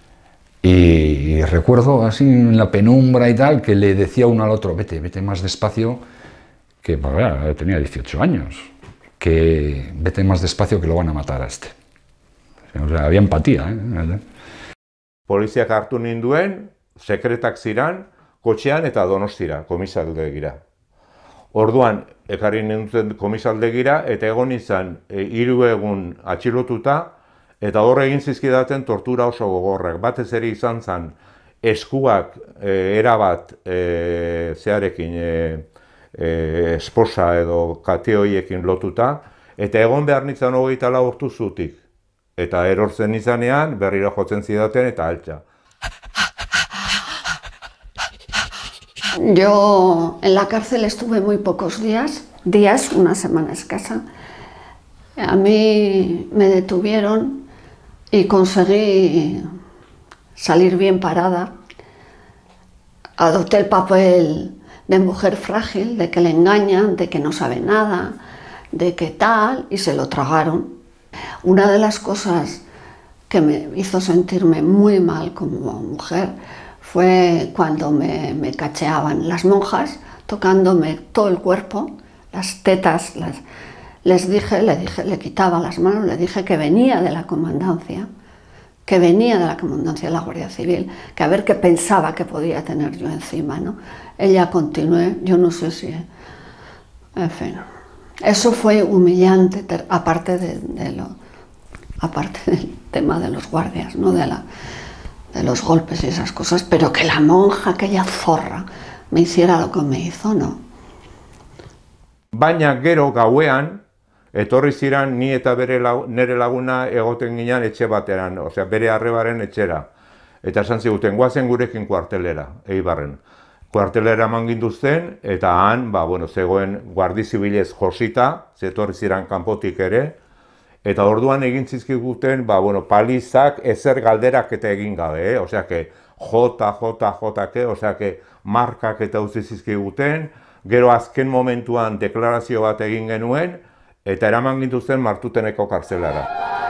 Y recuerdo así en la penumbra y tal, que le decía uno al otro, vete más despacio, que bueno, tenía 18 años, que vete más despacio que lo van a matar a este. O sea, había empatía, Poliziak hartu ninduen, sekretak ziran, kotxean eta Donostira, komisaldegira. Orduan, ekarri nintzen komisaldegira, eta egon izan 3 egun atxilotuta, eta horre egin zizkidaten tortura oso gogorrak. Batez ere izan zen, eskuak erabat zearekin, esposa edo kate horiekin lotuta, eta egon behar nintzen 24 urtu zutik. Eta erortzen izanean, berriro jotzen zidaten eta altxa. Yo en la cárcel estuve muy pocos días, una semana escasa. A mí me detuvieron y conseguí salir bien parada. Adopté el papel de mujer frágil, de que le engañan, de que no sabe nada, de que tal, y se lo tragaron. Una de las cosas que me hizo sentirme muy mal como mujer fue cuando me cacheaban las monjas, tocándome todo el cuerpo, las tetas, le quitaba las manos, le dije que venía de la comandancia, de la Guardia Civil, que a ver qué pensaba que podía tener yo encima, ¿no? Ella continuó, yo no sé si... En fin, eso fue humillante, aparte del tema de los guardias, ¿no? de los golpes y esas cosas, pero que la monja, aquella zorra, me hiciera lo que me hizo, no. Baina gero gauean, etorri ziren ni eta nere laguna egoten ginen etxe bateran, osea bere arrebaren etxera. Eta esan ziguten, guazen gurekin kuartelera, Eibarren. Kuartelera eman gintuzten, eta han, zegoen guardi zibilez josita, zetorri ziren kanpotik ere, eta orduan egin zizkiguten, palizak ezer galderak eta egin gabe, osea que osea que markak eta utzi zizkiguten, gero azken momentuan deklarazio bat egin genuen, eta eraman gintuzten Martuteneko kartzelara.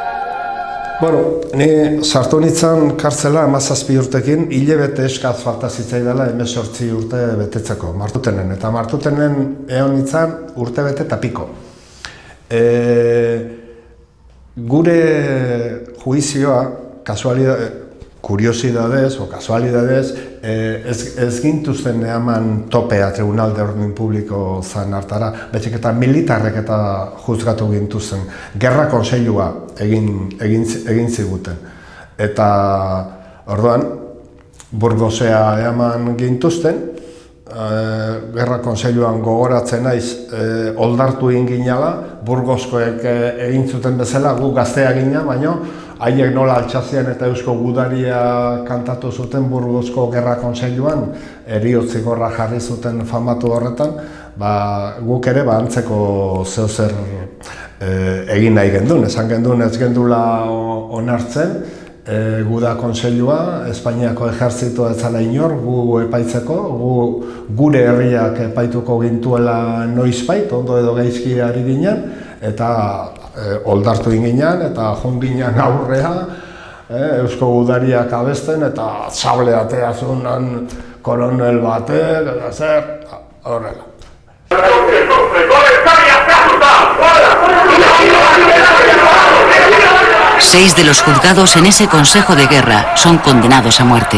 Ni sartu nintzen kartzela 17 urtekin, hilabete eskaz falta zitzaidala 18 urte betetzeko, Martutenen. Eta Martutenen egon nintzen urte bete eta piko. Gure juizioa, kuriosidadez o kasualidadez, ez gintuzten eman topea Tribunal de Orden Publiko zan hartara, betxek eta militarrek eta juzgatu gintuzten. Gerra Kontseilua egin ziguten. Eta orduan, Burgosea eman gintuzten, Gerra Kontseiluan gogoratzen naiz oldartu egin ginala, Burgoskoek egin zuten bezala, gu gaztea gina, baino haiek nola altxazian eta eusko gudaria kantatu zuten Burgosko Gerra Kontseiluan, heriotz zigorra jarri zuten famatu horretan, guk ere antzeko zeuzer egin nahi gendun. Esan gendun ez gendula onartzen, Guda Kontseilua, Espainiako ejertzitoa ez zala inor, gu epaitzeko, gure herriak epaituko gintuela noizbait, ondo edo gaizki ari ginen, eta oldartu ginen, eta joan ginen aurrea, eusko gudariak abesten, eta sable atea zunan koronel batek, eta zer, horrela. Seis de los juzgados en ese consejo de guerra son condenados a muerte.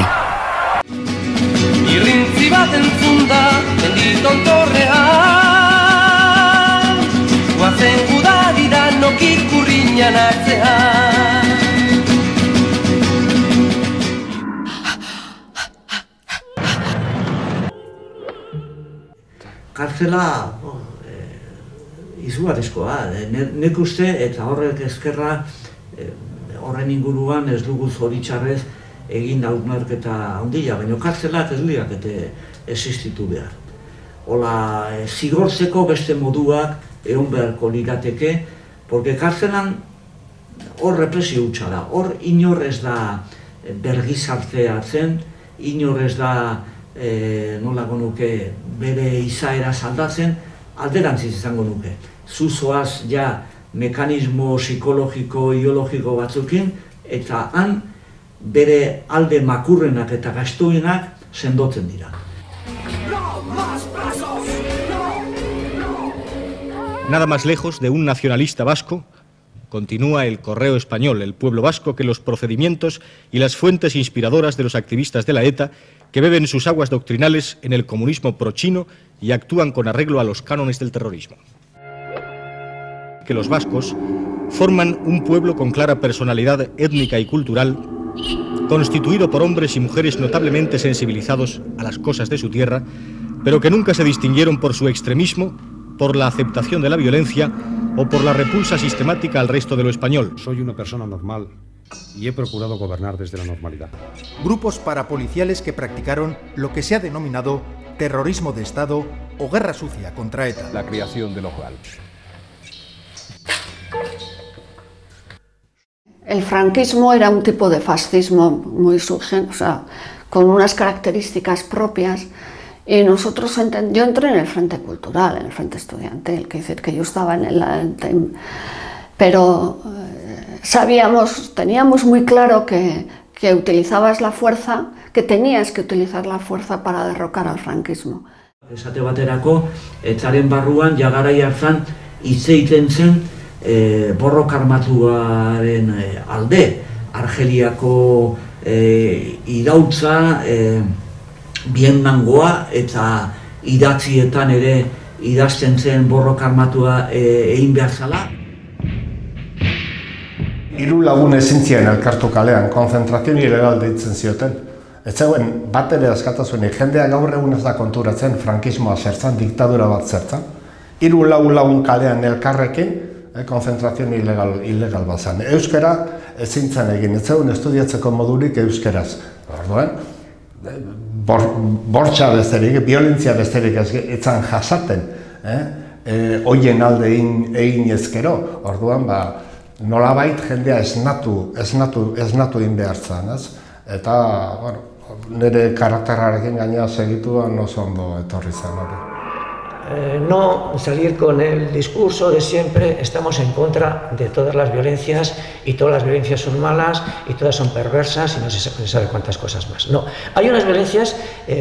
Kartzela izugarrizkoa, nek uste eta horrek ezkerra horren inguruan ez dugu zoritxarrez egin hausnarketa handia, baina kartzelak ez lirakete existitu behar. Hola, zigortzeko beste moduak egon beharko lirateke, porque kartzelan hor represio hutsa da, hor inor ez da bergizarteatzen, inor ez da nolako nuke bere izaera saldatzen, alderantziz izango nuke. Zuzoaz ja mekanismo psikologiko, ideologiko batzukin, eta han bere alde makurrenak eta gastuenak sendotzen dira. Nada más lejos de un nacionalista vasco, continúa el Correo Español, el pueblo vasco, que los procedimientos y las fuentes inspiradoras de los activistas de la ETA que beben sus aguas doctrinales en el comunismo prochino y actúan con arreglo a los cánones del terrorismo. Que los vascos forman un pueblo con clara personalidad étnica y cultural, constituido por hombres y mujeres notablemente sensibilizados a las cosas de su tierra, pero que nunca se distinguieron por su extremismo, por la aceptación de la violencia o por la repulsa sistemática al resto de lo español. Soy una persona normal y he procurado gobernar desde la normalidad. Grupos parapoliciales que practicaron lo que se ha denominado terrorismo de Estado o guerra sucia contra ETA. La creación de los GAL. El franquismo era un tipo de fascismo muy o sea, con unas características propias, y nosotros yo entré en el Frente Cultural, en el Frente Estudiantil, que decir que yo estaba pero teníamos muy claro que utilizabas la fuerza, que tenías que utilizar la fuerza para derrocar al franquismo. Esate baterako, etzaren barruan jagarai hartan hitz egiten zen borroka armatuaren alde, Argeliako irautza, Vietnamgoa eta idatzietan ere idazten zen borroka armatua egin behar zala. Hiru lagun ezin ziren elkartu kalean, konzentrazio ilegal deitzen zioten. Ez zegoen bat ere askatasunik, jendea gaur egun ez da konturatzen frankismoa zertzan, diktadura bat zertzan. Hiru lagun kalean elkarrekin, konzentrazio ilegal bat zen. Euskara ezin zen egin, ez zegoen estudiatzeko modurik euskeraz. Orduan, bortxa besterik, violentzia besterik ez zen jasaten, hoien alde egin ezkero. Orduan, nolabait jendea esnatu egin behar zen, eta, bueno, nire karakterrarekin gaina segituan oso ondo etorri zen hori. No salir con el discurso de siempre, estamos en contra de todas las violencias y todas las violencias son malas y todas son perversas y no se sabe cuántas cosas más. No, hay unas violencias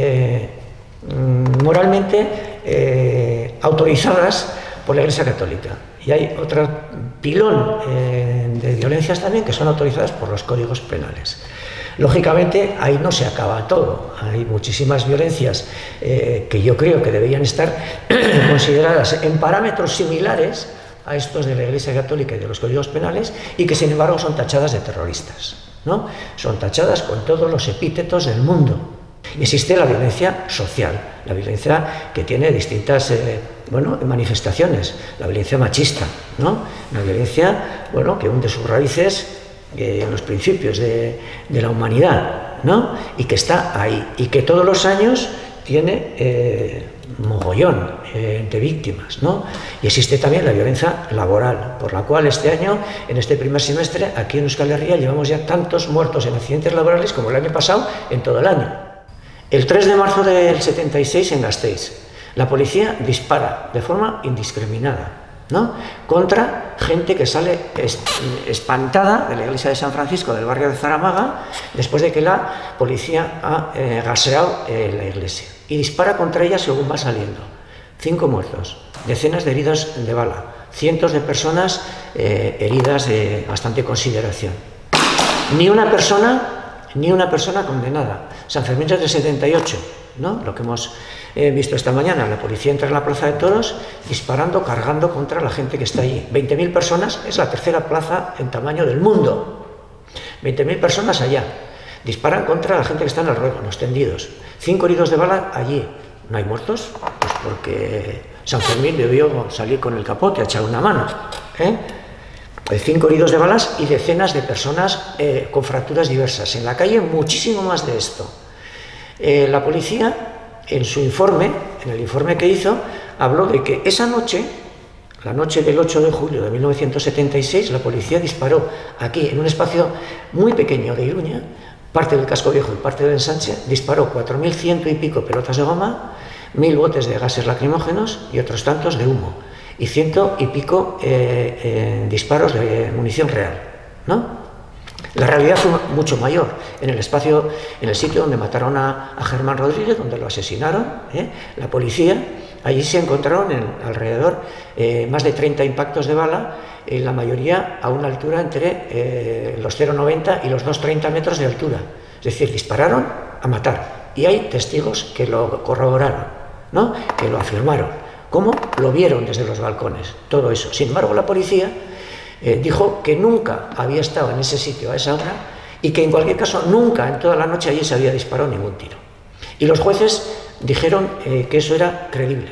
moralmente autorizadas por la Iglesia Católica y hay otro pilón de violencias también que son autorizadas por los códigos penales. Lógicamente, ahí no se acaba todo. Hay muchísimas violencias que yo creo que deberían estar consideradas en parámetros similares a estos de la Iglesia Católica y de los códigos penales y que, sin embargo, son tachadas de terroristas, ¿no? Son tachadas con todos los epítetos del mundo. Existe la violencia social, la violencia que tiene distintas manifestaciones, la violencia machista, ¿no? Una violencia que hunde sus raíces en los principios de la humanidad, ¿no? Y que está ahí, y que todos los años tiene mogollón de víctimas, ¿no? Y existe también la violencia laboral, por la cual este año, en este primer semestre, aquí en Euskal Herria, llevamos ya tantos muertos en accidentes laborales como el año pasado en todo el año. El 3 de marzo del 76 en Gasteiz, la policía dispara de forma indiscriminada, ¿no? Contra gente que sale espantada de la iglesia de San Francisco del barrio de Zaramaga después de que la policía ha gaseado la iglesia y dispara contra ella según va saliendo. 5 muertos, decenas de heridos de bala, cientos de personas heridas de bastante consideración. Ni una persona condenada. San Fermín es del 78, ¿no? Lo que hemos visto esta mañana, la policía entra en la plaza de toros disparando, cargando contra la gente que está allí. 20.000 personas, es la tercera plaza en tamaño del mundo. 20.000 personas allá. Disparan contra la gente que está en el ruedo, los tendidos. 5 heridos de bala allí. ¿No hay muertos? Pues porque San Fermín debió salir con el capote a echar una mano. 5 heridos de balas y decenas de personas con fracturas diversas. En la calle muchísimo más de esto. La policía, en su informe, en el informe que hizo, habló de que esa noche, la noche del 8 de julio de 1976, la policía disparó aquí, en un espacio muy pequeño de Iruña, parte del casco viejo y parte del ensanche, disparó 4.100 y pico pelotas de goma, 1.000 botes de gases lacrimógenos y otros tantos de humo, y 100 y pico disparos de munición real, ¿no? La realidad fue mucho mayor. En el sitio donde mataron a Germán Rodríguez, donde lo asesinaron, la policía, allí se encontraron alrededor más de 30 impactos de bala, la mayoría a una altura entre los 0,90 y los 2,30 metros de altura. Es decir, dispararon a matar. Y hay testigos que lo corroboraron, ¿no? Que lo afirmaron. ¿Cómo? Lo vieron desde los balcones, todo eso. Sin embargo, la policía dijo que nunca había estado en ese sitio a esa hora y que en cualquier caso nunca en toda la noche allí se había disparado ningún tiro. Y los jueces dijeron que eso era creíble.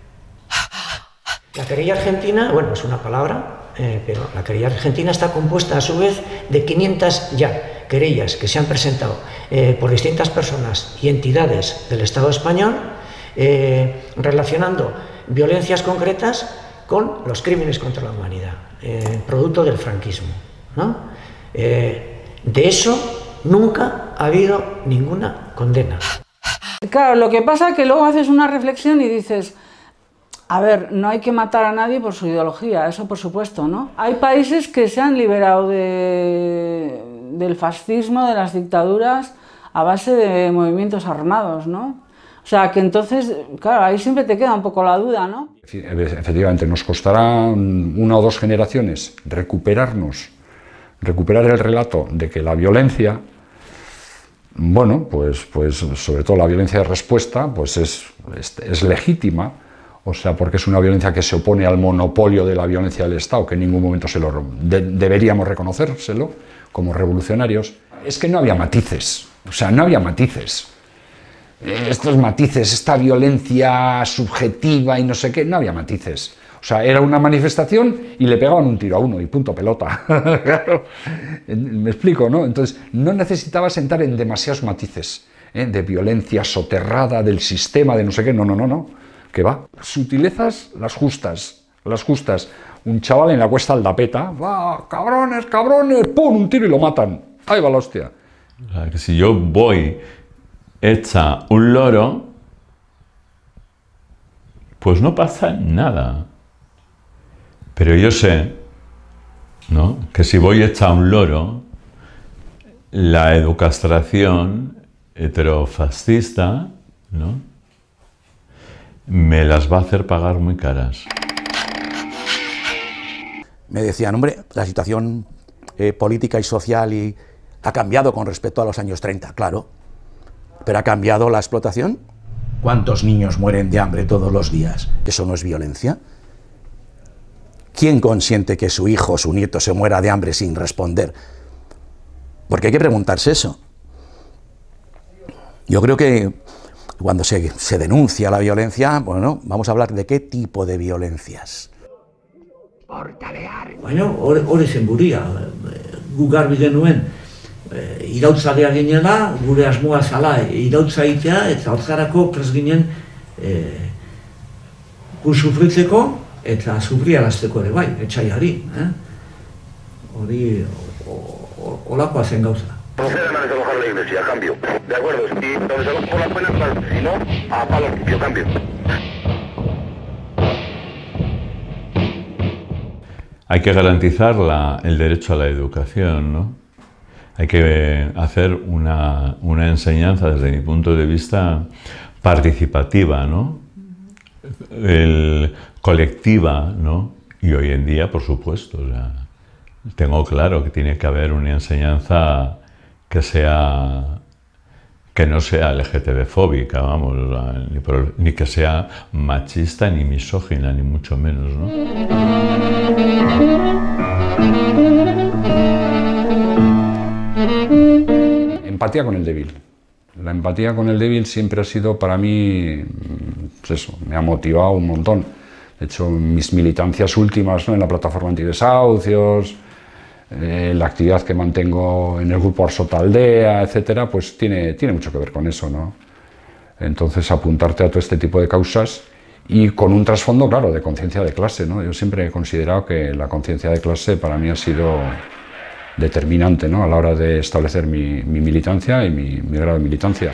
La querella argentina, bueno, es una palabra, pero la querella argentina está compuesta a su vez de 500 ya querellas que se han presentado por distintas personas y entidades del Estado español relacionando violencias concretas con los crímenes contra la humanidad, producto del franquismo, ¿no? De eso nunca ha habido ninguna condena. Claro, lo que pasa es que luego haces una reflexión y dices, a ver, no hay que matar a nadie por su ideología, eso por supuesto, ¿no? Hay países que se han liberado del fascismo, de las dictaduras, a base de movimientos armados, ¿no? O sea, que entonces, claro, ahí siempre te queda un poco la duda, ¿no? Efectivamente, nos costará 1 o 2 generaciones recuperar el relato de que la violencia, bueno, pues sobre todo la violencia de respuesta, pues es legítima O sea, porque es una violencia que se opone al monopolio de la violencia del Estado, que en ningún momento deberíamos reconocérselo como revolucionarios. Es que no había matices, o sea, no había matices. Estos matices, esta violencia subjetiva y no sé qué, no había matices. O sea, era una manifestación y le pegaban un tiro a uno y punto pelota. Claro, me explico, ¿no? Entonces, no necesitabas entrar en demasiados matices, de violencia soterrada del sistema, de no sé qué, no. ¿Qué va? Sutilezas, las justas. Un chaval en la Cuesta Aldapeta, va, cabrones, ¡pum! Un tiro y lo matan. Ahí va la hostia. O sea, que si yo voy hecha un loro, pues no pasa nada. Pero yo sé, ¿no?, que si voy hecha un loro, la educastración heterofascista, ¿no?, me las va a hacer pagar muy caras. Me decían, hombre, la situación política y social ha cambiado con respecto a los años 30, claro. ¿Pero ha cambiado la explotación? ¿Cuántos niños mueren de hambre todos los días? ¿Eso no es violencia? ¿Quién consiente que su hijo o su nieto se muera de hambre sin responder? Porque hay que preguntarse eso. Yo creo que cuando se denuncia la violencia, bueno, vamos a hablar de qué tipo de violencias. Baina hori zen guria, gu garbi genuen iraultzalea ginela, gure asmoa zala iraultza egitea, eta hortzarako prest ginen gu sufritzeko eta sufriarazteko ere bai, etsaiari. Hori holakoa zen gauza. Procedan a desalojar la iglesia, cambio. De acuerdo, si lo desalojo por las buenas, si no, a palo limpio, cambio. Hay que garantizar el derecho a la educación, ¿no? Hay que hacer una enseñanza, desde mi punto de vista, participativa, ¿no? Colectiva, ¿no? Y hoy en día, por supuesto, o sea, tengo claro que tiene que haber una enseñanza que no sea LGTB-fóbica, vamos, ni que sea machista, ni misógina, ni mucho menos, ¿no? Empatía con el débil. La empatía con el débil siempre ha sido para mí, pues eso, me ha motivado un montón. De hecho, mis militancias últimas, ¿no?, en la plataforma antidesahucios, la actividad que mantengo en el grupo Arsotaldea, etcétera, pues tiene mucho que ver con eso, ¿no? Entonces, apuntarte a todo este tipo de causas y con un trasfondo, claro, de conciencia de clase, ¿no? Yo siempre he considerado que la conciencia de clase para mí ha sido determinante, ¿no?, a la hora de establecer mi militancia y mi grado de militancia.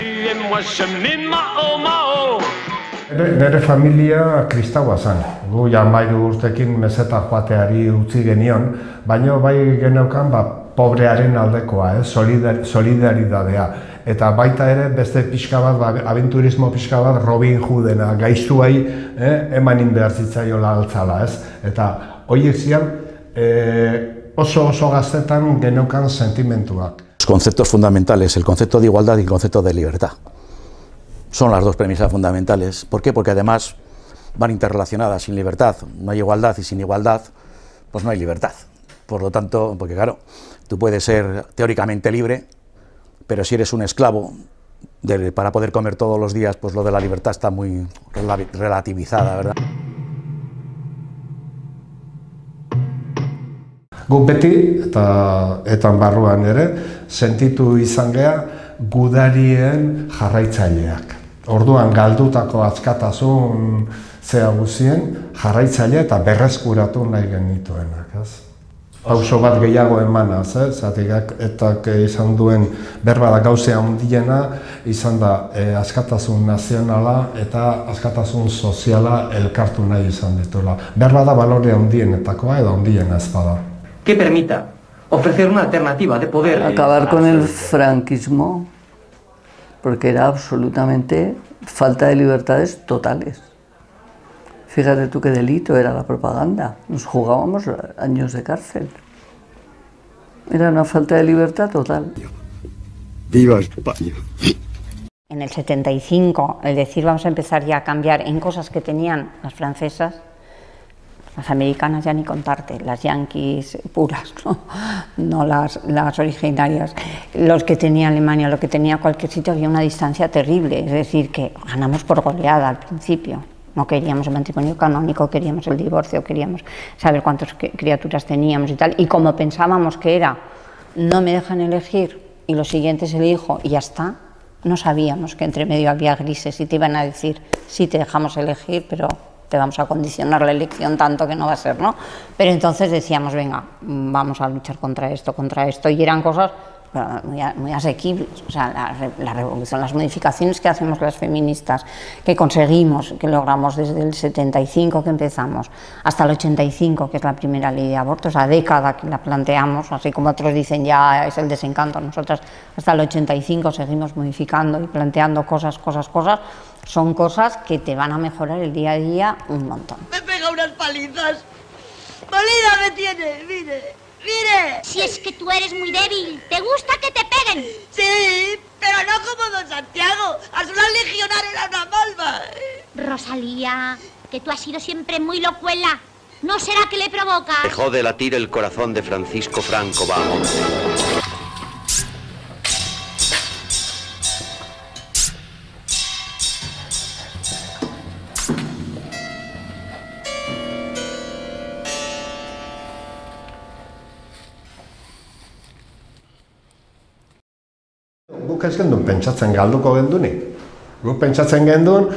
Nere familia kristaua zen. Gu 13 urtekin meseta joateari utzi genion, baina bai geneukan pobrearen aldekoa, solidaridadea. Eta baita ere beste pixka bat, abenturismo pixka bat, Robin Hoodena, gaixuei emanin behar zitzaiola altzala, ez? Eta horiek zian oso gaztetan geneukan sentimentuak. Los conceptos fundamentales, el concepto de igualdad y el concepto de libertad. Son las dos premisas fundamentales. ¿Por qué? Porque además van interrelacionadas. Sin libertad no hay igualdad y sin igualdad pues no hay libertad. Por lo tanto, porque claro, tú puedes ser teóricamente libre, pero si eres un esclavo para poder comer todos los días, pues lo de la libertad está muy relativizada, ¿verdad? Guk beti, eta barruan ere, sentitu izan geha gudarien jarraitzaileak. Orduan galdutako askatasun zea guzien jarraitzaile eta berreskuratu nahi genituenak, ez? Pauso bat gehiago emanaz, zatik etak izan duen berbada gauzea handiena, izan da askatasun nazionala eta askatasun soziala elkartu nahi izan dituela. Berbada balore handienetakoa edo handiena ez bada. Que permita ofrecer una alternativa de poder. Acabar con el franquismo, porque era absolutamente falta de libertades totales. Fíjate tú qué delito era la propaganda. Nos jugábamos años de cárcel. Era una falta de libertad total. ¡Viva España! En el 75, el decir vamos a empezar ya a cambiar en cosas que tenían las francesas, las americanas ya ni contarte, las yanquis puras, no las originarias, los que tenía Alemania, lo que tenía cualquier sitio, había una distancia terrible, es decir, que ganamos por goleada al principio. No queríamos el matrimonio canónico, queríamos el divorcio, queríamos saber cuántas criaturas teníamos y tal, y como pensábamos que era, no me dejan elegir y lo siguiente es el hijo y ya está, no sabíamos que entre medio había grises y te iban a decir, sí te dejamos elegir, pero te vamos a condicionar la elección tanto que no va a ser, ¿no? Pero entonces decíamos, venga, vamos a luchar contra esto, y eran cosas muy asequibles, o sea, la revolución, las modificaciones que hacemos las feministas, que conseguimos, que logramos desde el 75 que empezamos, hasta el 85, que es la primera ley de aborto, esa década que la planteamos, así como otros dicen ya es el desencanto, nosotras hasta el 85 seguimos modificando y planteando cosas, son cosas que te van a mejorar el día a día un montón. Me pega unas palizas, molida me tiene, mire. ¡Mire! Si es que tú eres muy débil, ¿te gusta que te peguen? Sí, pero no como don Santiago. A su legionario era una malva. Rosalía, que tú has sido siempre muy locuela. ¿No será que le provoca? Dejó de latir el corazón de Francisco Franco Bahamonde. Guk ez gendun pentsatzen galduko gendunik. Guk pentsatzen gendun,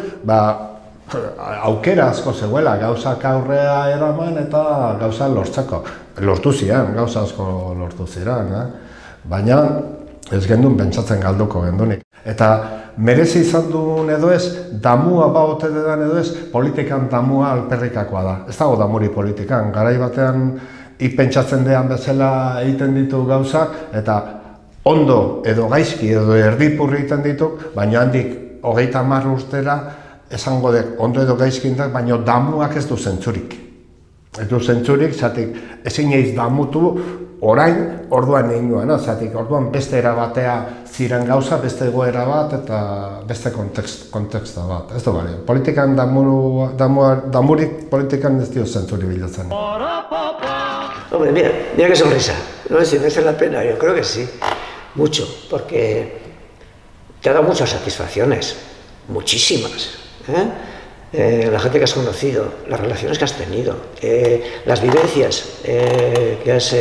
aukera asko zegoela, gauzak aurrea eraman eta gauza lortzeko. Lortu ziren, gauza asko lortu ziren, baina ez gendun pentsatzen galduko gendunik. Eta merezi izan duen edo ez, damua baote dedan edo ez, politikan damua alperrikakoa da. Ez dago damuri politikan, garai batean pentsatzen dean bezala egiten ditu gauzak, eta ondo edo gaizki edo erdipurri egiten ditu, baina handik 30 urtera esango dek ondo edo gaizkintak, baina damuak ez du zentzurik. Ez du zentzurik, zatik ezin eiz damutu orain orduan egin duena, zatik orduan beste erabatea ziren gauza, beste egoera bat eta beste konteksta bat. Ez du bali, politikan damurik politikan ez dio zentzuri bilatzen. Hombre, mira qué sonrisa. No sé si merece la pena, yo creo que sí. Mucho, porque te ha dado muchas satisfacciones, muchísimas. La gente que has conocido, las relaciones que has tenido, las vivencias que has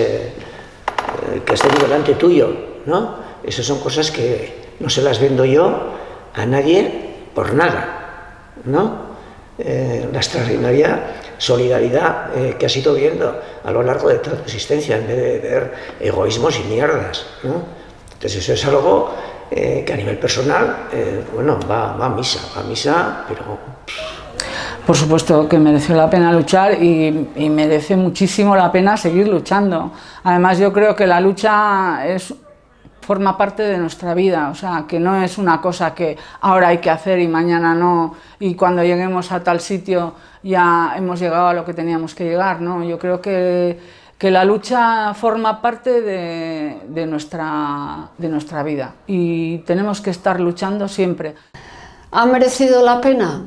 tenido delante tuyo, ¿no? Esas son cosas que no se las vendo yo a nadie por nada, ¿no? La extraordinaria solidaridad que has ido viendo a lo largo de toda tu existencia, en vez de ver egoísmos y mierdas, ¿no? Entonces eso es algo que a nivel personal, bueno, va a misa, pero... Por supuesto que mereció la pena luchar y merece muchísimo la pena seguir luchando. Además yo creo que la lucha forma parte de nuestra vida, o sea, que no es una cosa que ahora hay que hacer y mañana no, y cuando lleguemos a tal sitio ya hemos llegado a lo que teníamos que llegar, ¿no? Yo creo que la lucha forma parte de nuestra vida y tenemos que estar luchando siempre. ¿Ha merecido la pena?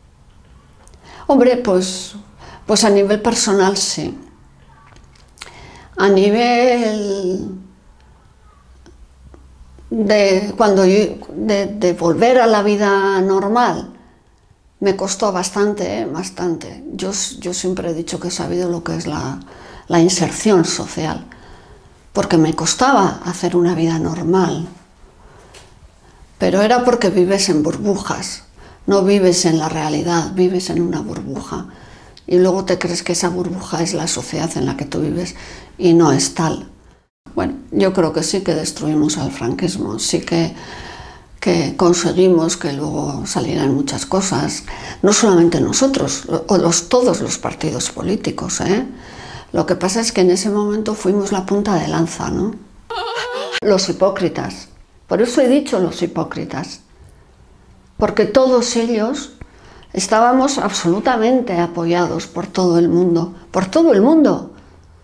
Hombre, pues a nivel personal sí. A nivel de volver a la vida normal, me costó bastante, bastante. Yo siempre he dicho que he sabido lo que es la inserción social, porque me costaba hacer una vida normal, pero era porque vives en burbujas, no vives en la realidad, vives en una burbuja y luego te crees que esa burbuja es la sociedad en la que tú vives y no es tal. Bueno, yo creo que sí que destruimos al franquismo, sí que conseguimos que luego salieran muchas cosas, no solamente nosotros, todos los partidos políticos, Lo que pasa es que en ese momento fuimos la punta de lanza, ¿no? Los hipócritas. Por eso he dicho los hipócritas. Porque todos ellos estábamos absolutamente apoyados por todo el mundo. Por todo el mundo.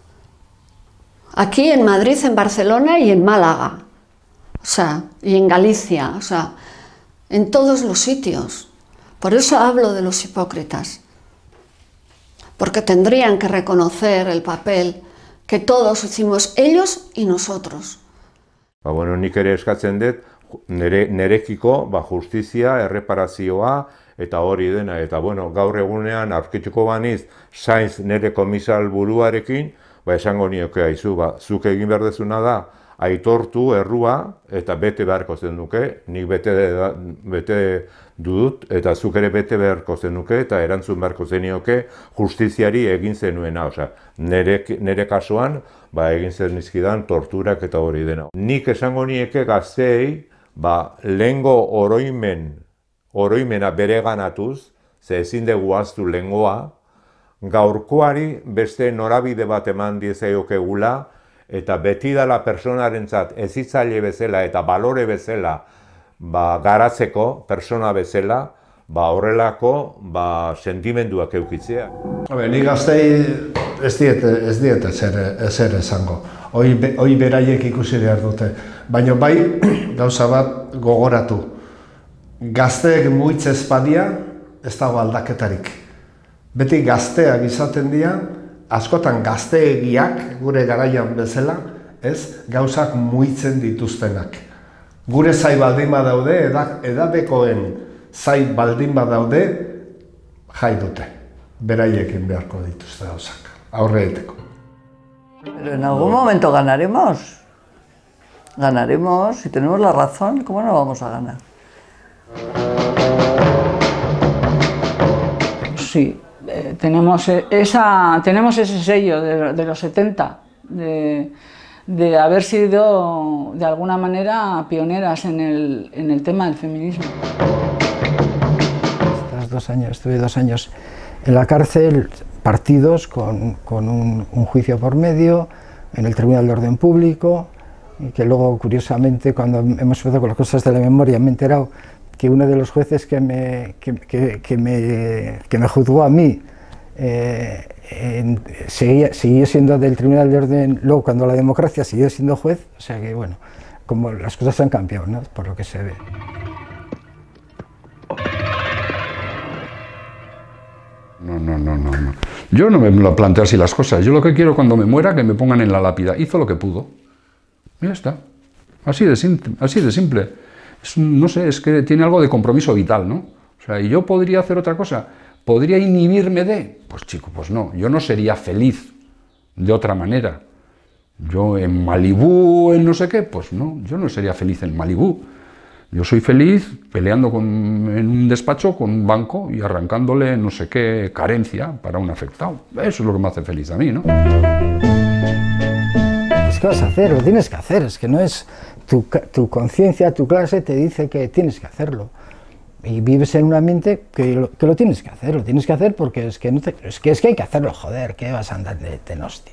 Aquí en Madrid, en Barcelona y en Málaga. O sea, y en Galicia. O sea, en todos los sitios. Por eso hablo de los hipócritas, porque tendrían que reconocer el papel que todos hicimos, ellos y nosotros. Bueno, nik ere eskatzen dut, nerekiko justizia, erreparazioa, eta hori dena, eta bueno, gaur egunean aurkituko baniz Sainz nere komisal buruarekin, esango nioke aizu, zuk egin behar dezuna da, aitortu errua, eta bete beharko zenuke, nik bete dut, eta zuk ere bete beharko zenuke, eta erantzun beharko zenioke justiziari egin zenuena, osea, nere kasuan, egin zenizkidan torturak eta hori dena. Nik esango nieke gazteei, lehengo oroimena bereganatuz, ze ezin dugu ahaztu lehengoa, gaurkoari beste norabide bat eman diezaiokegula, eta beti dela personarentzat hezitzaile bezala eta balore bezala garatzeko persona bezala, horrelako sentimenduak eukitzea. Ni gaztei ez diet ezer esango. Hoi beraiek ikusi behar dute. Baina bai gauza bat gogoratu. Gazteek muitzez badia ez dago aldaketarik. Beti gazteak izaten dira, askotan gazteegiak, gure garaian bezala, gauzak muitzen dituztenak. Gure zai baldin badaude, edabekoen zai baldin badaude, jai dute. Beraiekin beharko dituzte gauzak, aurreeteko. Pero en algún momento ganaremos. Ganaremos, si tenemos la razón, ¿cómo no vamos a ganar? Sí. Tenemos ese sello de los 70, de haber sido de alguna manera pioneras en el tema del feminismo. Estuve 2 años en la cárcel, partidos con un juicio por medio, en el Tribunal de Orden Público, y que luego, curiosamente, cuando hemos empezado con las cosas de la memoria, me he enterado que uno de los jueces que me juzgó a mí siguió siendo del Tribunal de Orden, luego cuando la democracia siguió siendo juez, o sea que bueno, como las cosas han cambiado, ¿no? Por lo que se ve. No. Yo no me lo planteo así las cosas. Yo lo que quiero cuando me muera, que me pongan en la lápida. Hizo lo que pudo. Y ya está. Así de simple. No sé, es que tiene algo de compromiso vital, ¿no? O sea, ¿y yo podría hacer otra cosa? ¿Podría inhibirme de? Pues chico, pues no. Yo no sería feliz de otra manera. Yo en Malibú, en no sé qué, pues no. Yo no sería feliz en Malibú. Yo soy feliz peleando en un despacho con un banco y arrancándole no sé qué carencia para un afectado. Eso es lo que me hace feliz a mí, ¿no? ¿Qué vas a hacer? Lo tienes que hacer. Es que no es tu conciencia, tu clase te dice que tienes que hacerlo. Y vives en un ambiente que lo tienes que hacer porque es que hay que hacerlo, joder, ¿qué vas a andar de hostias?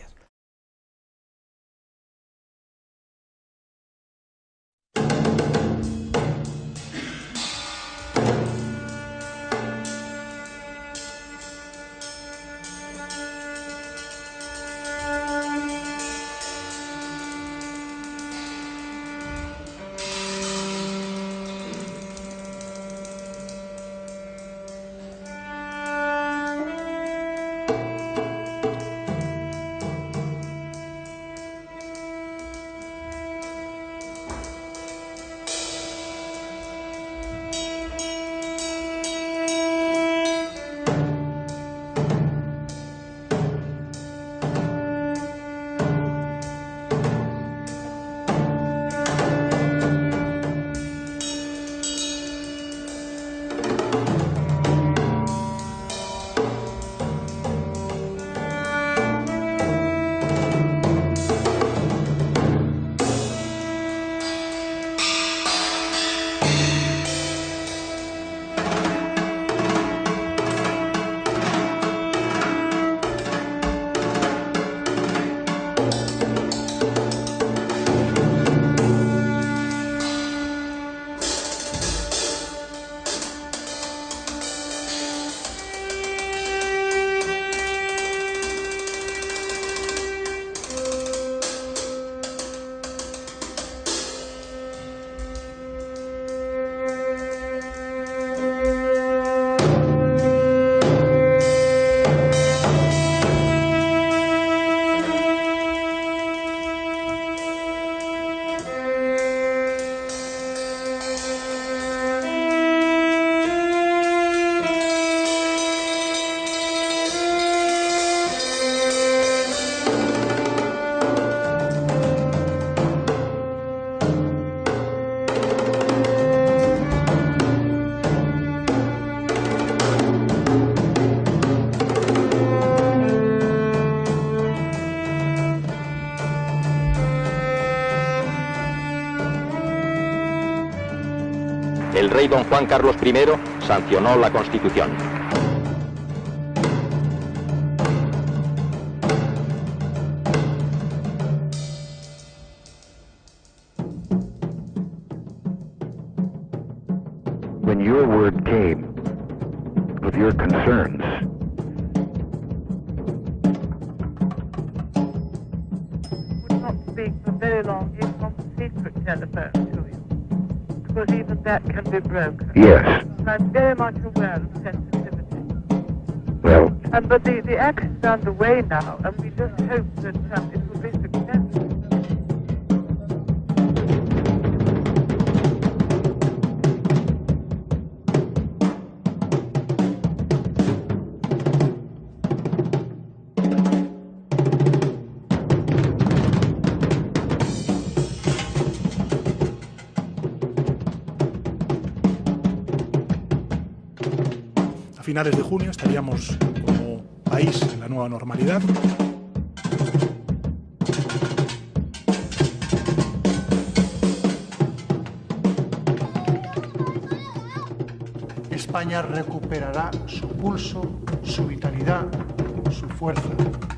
el rey don Juan Carlos I sancionó la Constitución. When your word came with your concerns, would not speak for very long even on the secret telephone to you, because even that can be broken. Yes. And I'm very much aware of sensitivity. Well, But the action is underway now, and we just hope that it will be successful. A finales de junio estaríamos como país en la nueva normalidad. España recuperará su pulso, su vitalidad, su fuerza.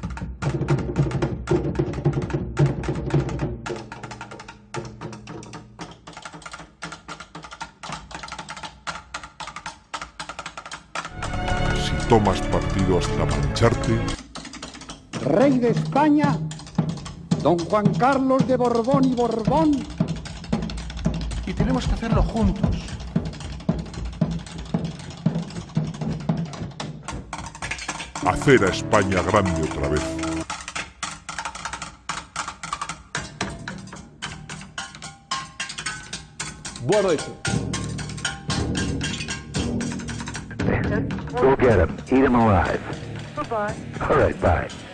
Si tomas partido hasta mancharte, Rey de España, don Juan Carlos de Borbón y Borbón. Y tenemos que hacerlo juntos. hacer a España grande otra vez. Boa noite. Go get him. Eat him alive. Bye-bye. All right, bye.